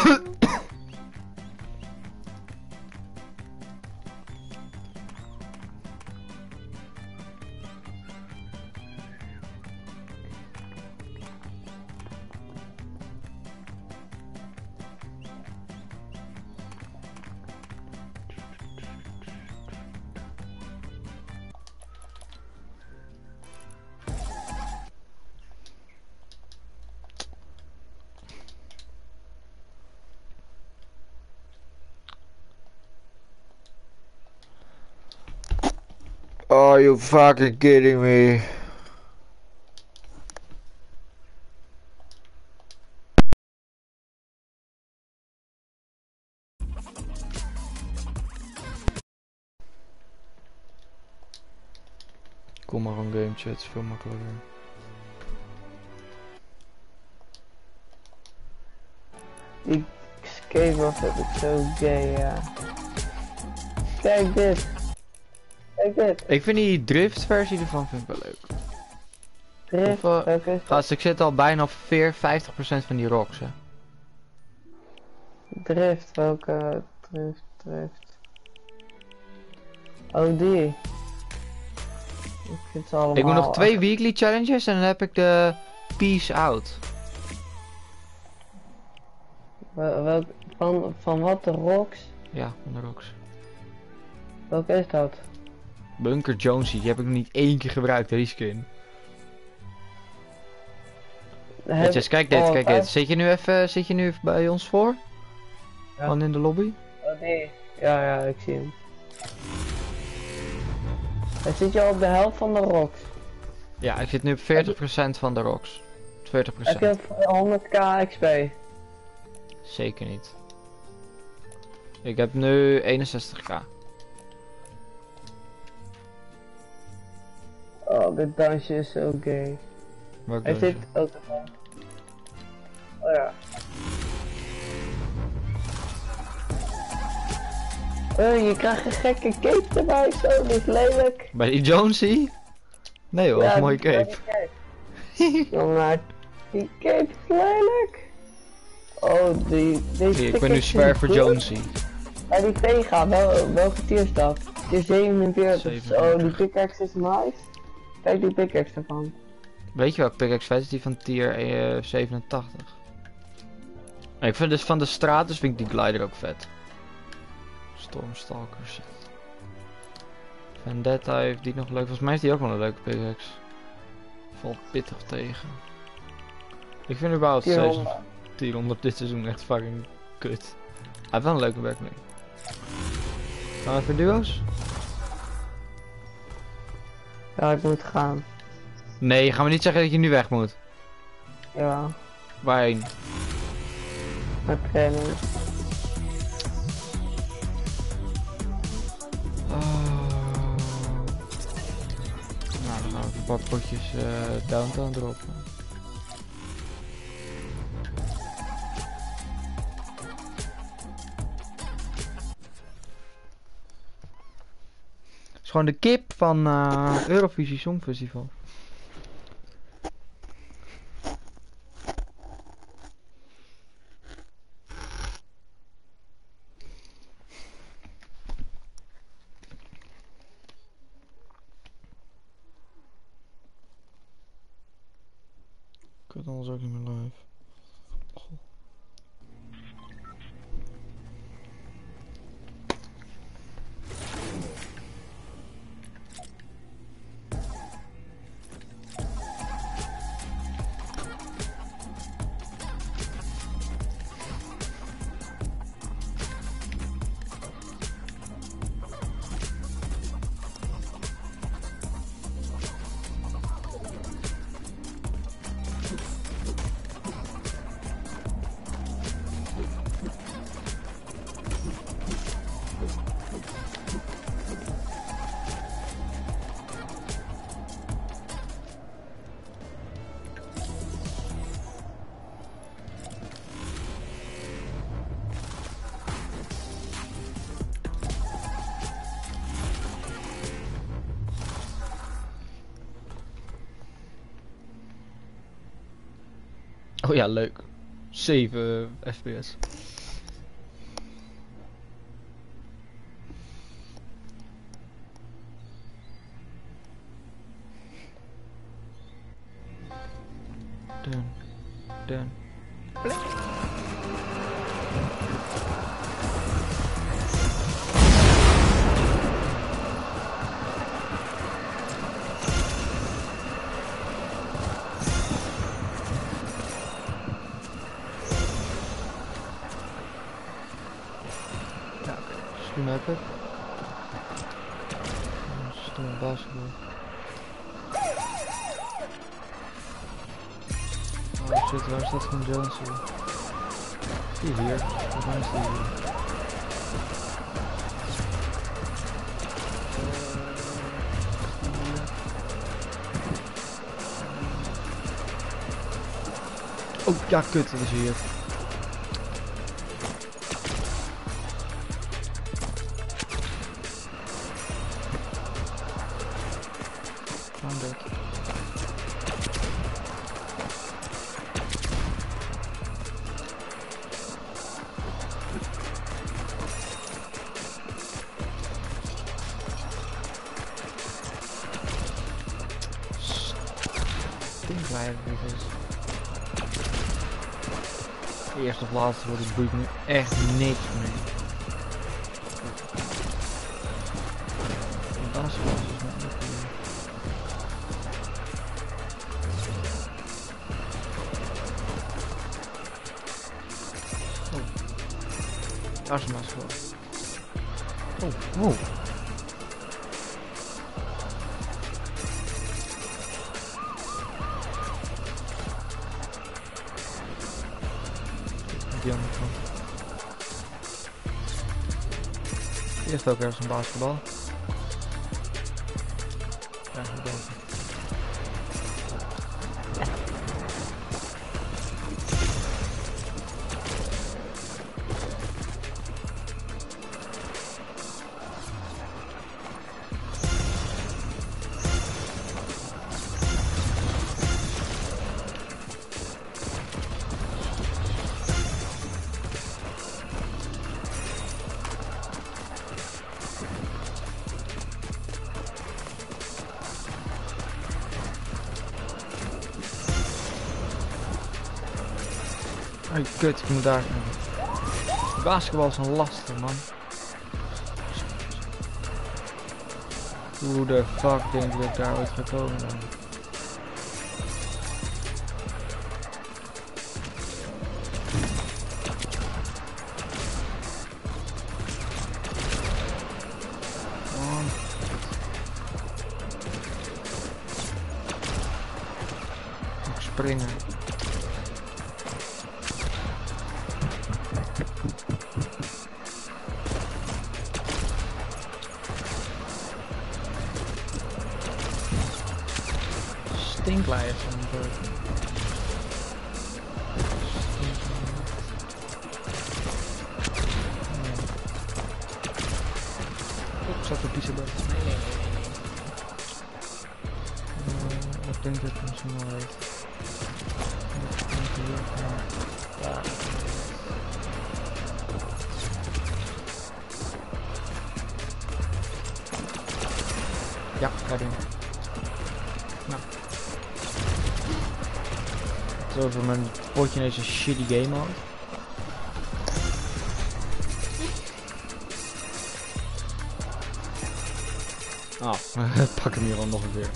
Are you fucking kidding me? Kom maar een game chat, is veel makkelijker. Die skateboard heb ik zo gay, ja. Kijk dit. Kijk dit. Ik vind die drift versie ervan vind ik wel leuk. Drift, Hoeveel- welke is dat? Gast, ik zit al bijna op veer- vijftig procent van die rocks, hè. Drift, welke drift, drift. Oh, die. Ik vind ze allemaal... Ik moet nog twee echt- weekly challenges en dan heb ik de Peace Out. Wel- welk, van, van wat de rocks? Ja, van de rocks. Welke is dat? Bunker Jonesy, die heb ik nog niet één keer gebruikt, die skin. Heb- Netjes, kijk dit, oh, kijk vijf- dit. Zit je nu even, zit je nu even bij ons voor? Ja. Gewoon in de lobby? Oh, die. Ja, ja, ik zie hem. Hij zit je al op de helft van de rocks. Ja, ik zit nu op veertig procent van de rocks. veertig Heb procent. je honderd k X P? Zeker niet. Ik heb nu eenenzestig k. Oh, dit dansje is zo gay. Welk Hij dungeon? zit ook... Oh ja. Oh, je krijgt een gekke cape erbij, zo, dit is lelijk. Bij die Jonesy? Nee hoor, Ja, mooie die cape. cape. Jongen, die cape is lelijk. Oh, die... Deze Nee, ik ben nu pickaxe zwaar is voor goed. Jonesy. Ja, die Vega, wel, welke tier is dat? Tier zevenenveertig. zevenenveertig. Oh, die pickaxe is nice. Kijk die pickaxe ervan. Weet je welke pickaxe vet is? Die van tier eh, zevenentachtig. En ik vind dus van de stratus vind ik die glider ook vet. Stormstalker shit. Vendetta heeft die nog leuk. Volgens mij is die ook wel een leuke pickaxe. Valt pittig tegen. Ik vind überhaupt Tier seizoen honderd. honderd dit seizoen echt fucking kut. Hij heeft wel een leuke werkling. Gaan we even duo's? Ja, ik moet gaan. Nee, gaan we niet zeggen dat je nu weg moet. Ja, Waarheen? met training. Oh. Nou, dan gaan we even een paar potjes eh downtown droppen. Het is gewoon de kip van eh Eurovisie Songfestival. Ik weet anders ook niet meer live. Goh. Oh ja, leuk. zeven F P S. Dun, dun. Ja, oké. Schoen heb ik. Stomme basketbal. Oh shit, waar is dat van Jones hier? Die hier. Volgens mij is die hier. Oh ja, kut, dat is hier. Found it. kleiner dit is. Eerst of laatste wordt het boeit me echt niks meer. De basketbal is net niet goed. Oh. Daar is de basketbal. Oh, oh. Die andere kant. Eerst ook ergens een basketbal. Ja, boven. Ai, kut, ik moet daar gaan. Basketbal is een lastig, man. Hoe de fuck denk ik dat ik daar ooit ga komen dan? Man. Moet ik springen. Stinkleiers van de boot. Ik zat op piezenbord. Nee, nee, nee. Uh, ik denk dat het misschien wel heeft. Ja. Ja, ga doen. Nou. Zo voor mijn potje ineens een shitty game had. Oh, pak hem hier al nog een keer.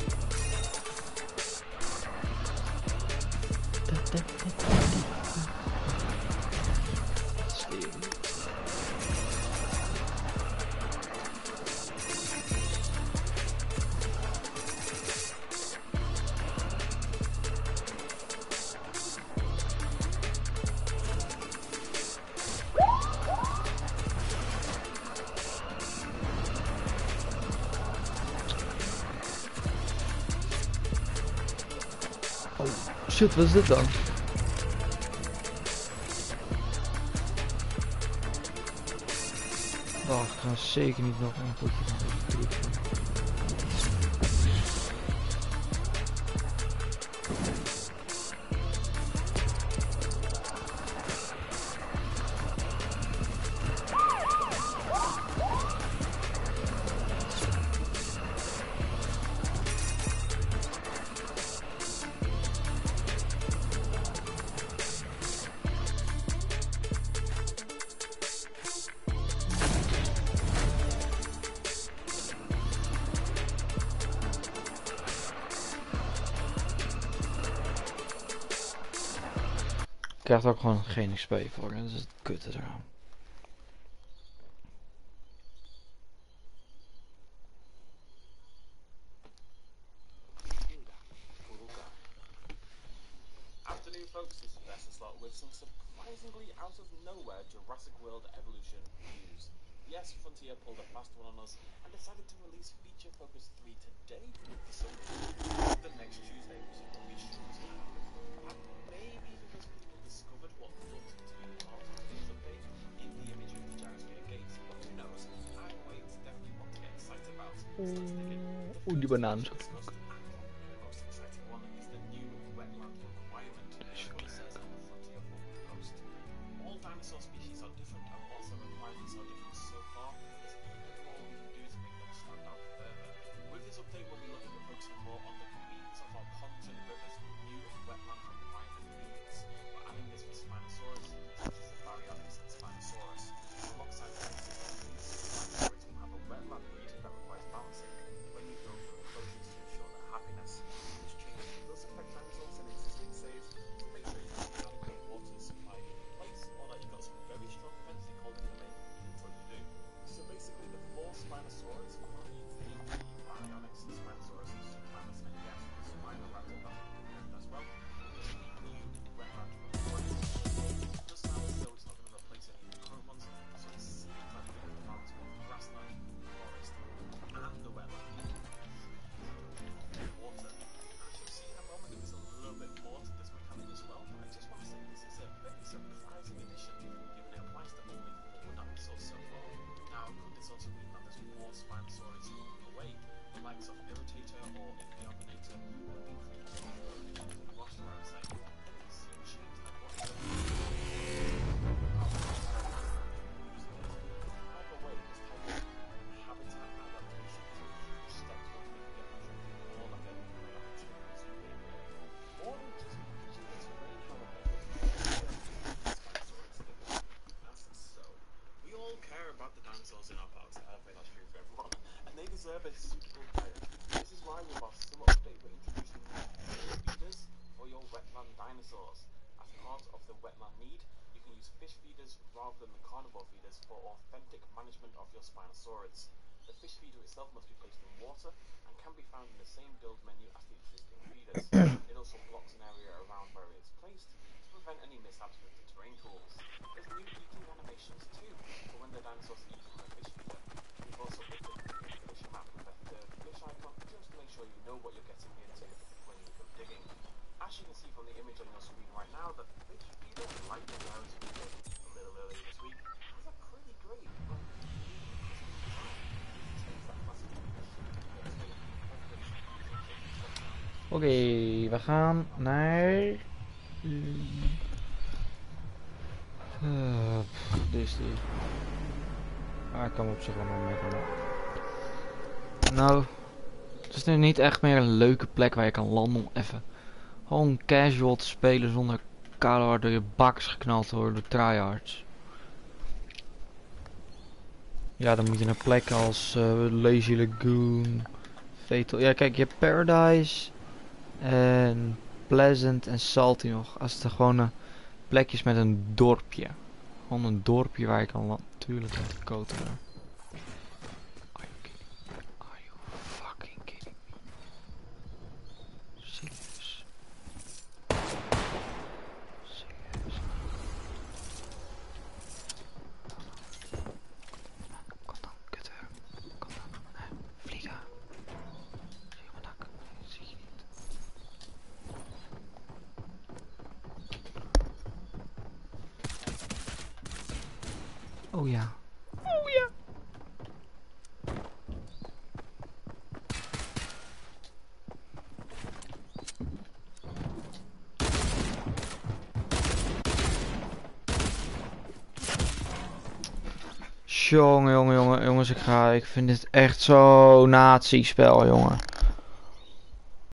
Oh shit, wat is dit dan? Wacht, ik ga zeker niet nog een potje van deze truc doen. Ik krijg er ook gewoon geen X P voor, dat is het kutte eraan. Afternoon folks, this is Best Slot with some surprisingly out of nowhere Jurassic World Evolution news. Yes, Frontier pulled a fast one on us and decided to release Feature Focus three today, so the next Tuesday, which is what we should have. And maybe because people discovered what looked to be part of this update in the image of the gyrosphere gates, but who knows? I wait definitely want to get excited about. Oeh, die banaan is ook leuk. Most exciting one is the new wetland requirement. That's what it says on the Frontier forum post. All dinosaur species are different, and whilst the requirements are different so far, there's even more we can do to make them stand out further. With this update, we'll be looking at focusing more on the convenience of our ponds Hudson River's new wetland requirement units. We're adding this with Spinosaurus, such as the Baryonyx and Spinosaurus. Alongside the basic units, Spinosaurus will have a wetland breed that requires balancing when you go for enclosures to ensure their happiness. This change does affect dinosaurs in existing saves, so make sure you have an adequate water supply in place, or that you've got some very strong fencing holding them in until you do. So basically, the four Spinosaurus will need the Baryonyx, Spinosaurus, Subclavis, and yes, Spinoraptor as well. This will be new wetland requirements. It does sound as though it's not going to replace any of the current ones, so it seems like we're going to balance both grassland, forest, and the wetland. Water. As you'll see in a moment, there is a little bit more to this mechanic as well, but I just want to say this is a very surprising addition, given it applies to only four dinosaurs so far. Now, could this also mean that there's more Spinosaurus along the way? The likes of Irritator or Incarbonator would be included in the roster, I would say. It's a shame to have one of them. Either way, this type of habitat adaptation is a huge step towards making it more like a player experience in game really. Or just managing the terrain, however, Spinosaurus living. As so, we all care about the dinosaurs in our parks. I think that's true for everyone, and they deserve a suitable player. This is why with our summer update we're introducing fish feeders for your wetland dinosaurs. As part of the wetland need, you can use fish feeders rather than the carnivore feeders for authentic management of your Spinosaurids. The fish feeder itself must be placed in water and can be found in the same build menu as the existing feeders. It also blocks an area around where it's placed to prevent any mishaps with the terrain tools. There's new eating animations too for when the dinosaurs eat from a fish feeder. We've also updated the fish map with a third fish icon just to make sure you know what you're getting into when you go digging. As you can see from the image on your screen right now, the fish feeder, like the ones we did a little earlier this week, has a pretty great like, Oké, okay, we gaan naar... Uh, dit is die. Ah, ik kan op zich wel maar mee komen. Nou, het is nu niet echt meer een leuke plek waar je kan landen om even gewoon casual te spelen zonder keihard door je baks geknald te worden door tryhards. Ja, dan moet je naar plekken als uh, Lazy Lagoon, Fatal. Ja, kijk, je hebt Paradise en Pleasant en Salty nog. Als het er gewoon uh, plekjes met een dorpje. Gewoon een dorpje waar je kan landen. Tuurlijk met de koteren. Are you kidding me? Are you fucking kidding me? Serieus? Serieus? Kom dan, kutter. Kom dan. Nee, vliegen. Zie je mijn dak? Nee, zie je niet. Oh ja. Oh ja. Jongen, jongen, jongen, jongens, ik ga, ik vind dit echt zo'n nazi-spel, jongen.